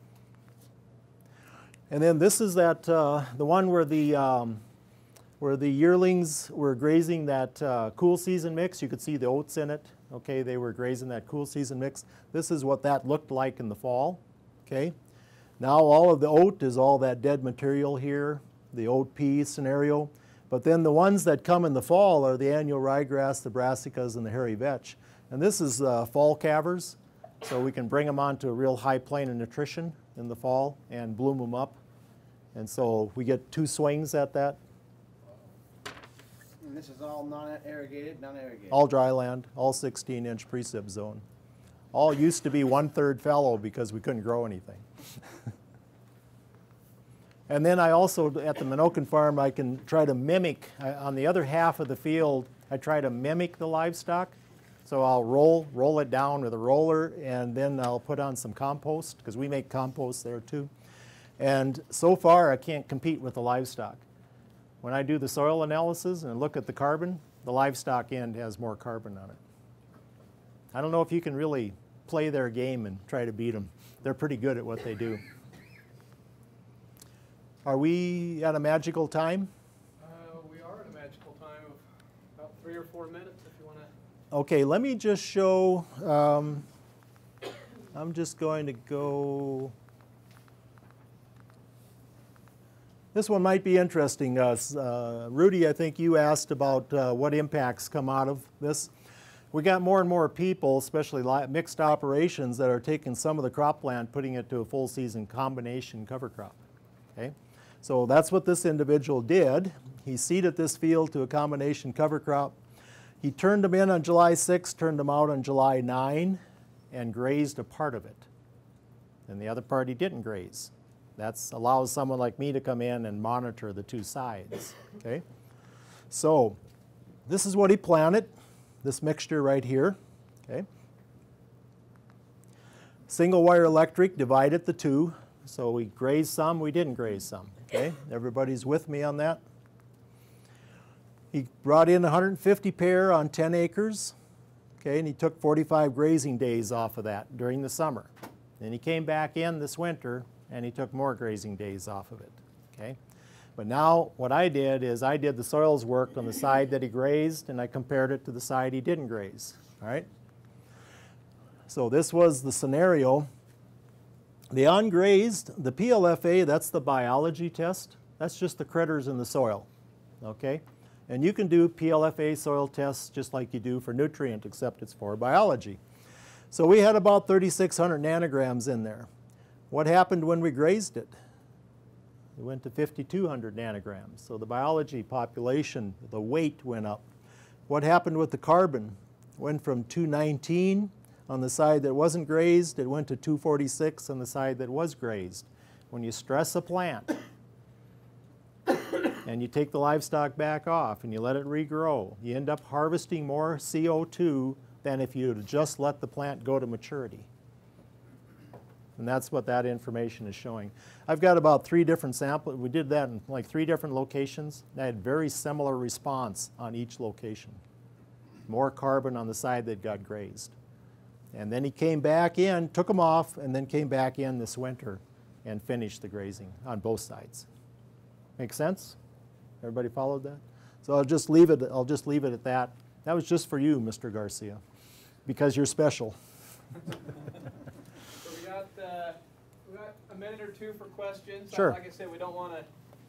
And then this is that uh, the one where the um, where the yearlings were grazing that uh, cool season mix. You could see the oats in it. Okay, they were grazing that cool season mix. This is what that looked like in the fall. Okay, now all of the oat is all that dead material here, the oat pea scenario. But then the ones that come in the fall are the annual ryegrass, the brassicas, and the hairy vetch. And this is uh, fall calvers, so we can bring them onto a real high plane of nutrition in the fall and bloom them up. And so we get two swings at that. And this is all non-irrigated, non-irrigated? All dry land, all sixteen inch precip zone. All used to be one-third fallow because we couldn't grow anything. And then I also, at the Minokan farm, I can try to mimic, I, on the other half of the field, I try to mimic the livestock. So I'll roll, roll it down with a roller, and then I'll put on some compost, because we make compost there too. And so far, I can't compete with the livestock. When I do the soil analysis and look at the carbon, the livestock end has more carbon on it. I don't know if you can really play their game and try to beat them. They're pretty good at what they do. Are we at a magical time? Uh, we are at a magical time of about three or four minutes if you want to. Okay, let me just show, um, I'm just going to go, this one might be interesting. Uh, uh, Rudy, I think you asked about uh, what impacts come out of this. We got more and more people, especially mixed operations, that are taking some of the cropland, putting it to a full season combination cover crop. Okay? So that's what this individual did. He seeded this field to a combination cover crop. He turned them in on July sixth, turned them out on July ninth, and grazed a part of it. And the other part he didn't graze. That allows someone like me to come in and monitor the two sides. Okay? So this is what he planted, this mixture right here. Okay? Single wire electric divided the two. So we grazed some, we didn't graze some. Okay, everybody's with me on that? He brought in one hundred fifty pair on ten acres. Okay, and he took forty-five grazing days off of that during the summer. Then he came back in this winter and he took more grazing days off of it. Okay, but now what I did is I did the soils work on the side that he grazed and I compared it to the side he didn't graze. All right. So this was the scenario. The ungrazed, the P L F A, that's the biology test. That's just the critters in the soil, okay? And you can do P L F A soil tests just like you do for nutrient, except it's for biology. So we had about thirty-six hundred nanograms in there. What happened when we grazed it? It went to fifty-two hundred nanograms. So the biology population, the weight went up. What happened with the carbon? Went from two nineteen on the side that wasn't grazed, it went to two forty-six on the side that was grazed. When you stress a plant and you take the livestock back off and you let it regrow, you end up harvesting more C O two than if you had just let the plant go to maturity. And that's what that information is showing. I've got about three different samples. We did that in like three different locations. I had very similar response on each location. More carbon on the side that got grazed. And then he came back in, took them off, and then came back in this winter and finished the grazing on both sides. Make sense? Everybody followed that? So I'll just leave it, I'll just leave it at that. That was just for you, Mister Garcia, because you're special. So we got, uh, we got a minute or two for questions. Sure. Like I said, we don't want to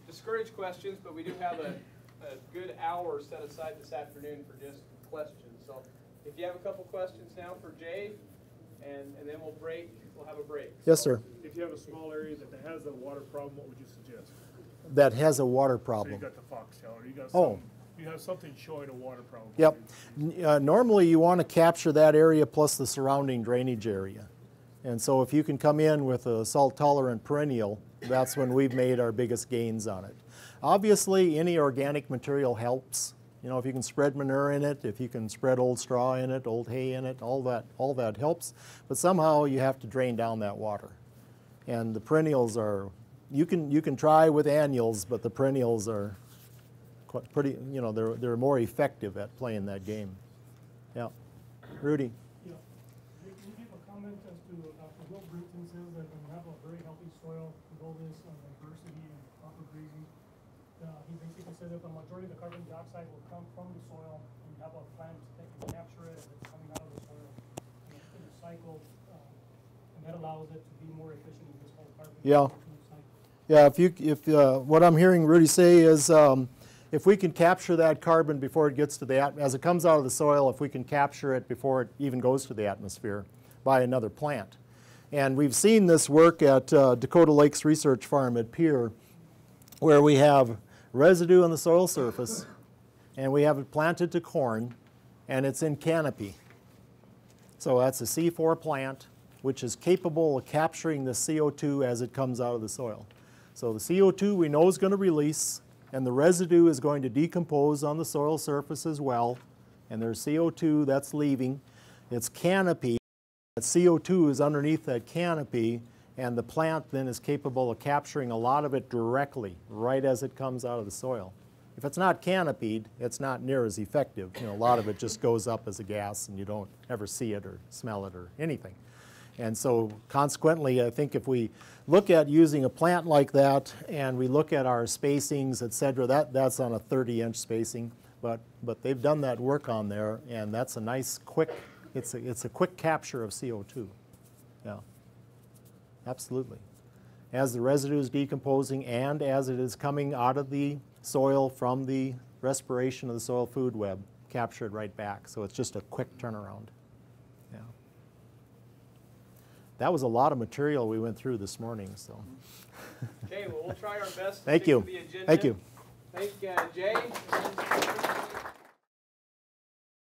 discourage questions, but we do have a, a good hour set aside this afternoon for just questions. So if you have a couple questions now for Jay, and, and then we'll break, we'll have a break. Yes, so, sir. If you have a small area that has a water problem, what would you suggest? That has a water So problem. you got the foxtail, or you got Oh. some, you have something showing a water problem. Yep. N- Uh, normally you want to capture that area plus the surrounding drainage area. And so if you can come in with a salt-tolerant perennial, that's when we've made our biggest gains on it. Obviously, any organic material helps. You know, if you can spread manure in it, if you can spread old straw in it, old hay in it, all that, all that helps. But somehow you have to drain down that water. And the perennials are, you can, you can try with annuals, but the perennials are quite pretty, you know, they're, they're more effective at playing that game. Yeah. Rudy? Yeah. Can you give a comment as to, after Will Brinton says that when you have a very healthy soil with all this uh, diversity and proper grazing, uh, he basically said that the majority of the carbon dioxide will come from the soil, and you have a plant that can capture it, and it's coming out of the soil, and it's in a cycle, uh, and that allows it to be more efficient with this whole carbon Yeah. cycle. Yeah, if you, if, uh, what I'm hearing Rudy say is, um, if we can capture that carbon before it gets to the, at- as it comes out of the soil, if we can capture it before it even goes to the atmosphere by another plant. And we've seen this work at uh, Dakota Lakes Research Farm at Pierre, where we have residue on the soil surface, and we have it planted to corn, and it's in canopy. So that's a C four plant, which is capable of capturing the C O two as it comes out of the soil. So the C O two we know is going to release, and the residue is going to decompose on the soil surface as well, and there's C O two that's leaving. It's canopy. That C O two is underneath that canopy, and the plant then is capable of capturing a lot of it directly, right as it comes out of the soil. If it's not canopied, it's not near as effective. You know, a lot of it just goes up as a gas, and you don't ever see it or smell it or anything. And so consequently, I think if we look at using a plant like that and we look at our spacings, et cetera, that, that's on a thirty inch spacing, but, but they've done that work on there, and that's a nice quick, it's a, it's a quick capture of C O two. Yeah, absolutely. As the residue is decomposing and as it is coming out of the soil from the respiration of the soil food web, captured right back. So it's just a quick turnaround. Yeah. That was a lot of material we went through this morning. So. Okay, well, we'll try our best to Thank stick you. to the agenda. Thank you. Thank uh, Jay.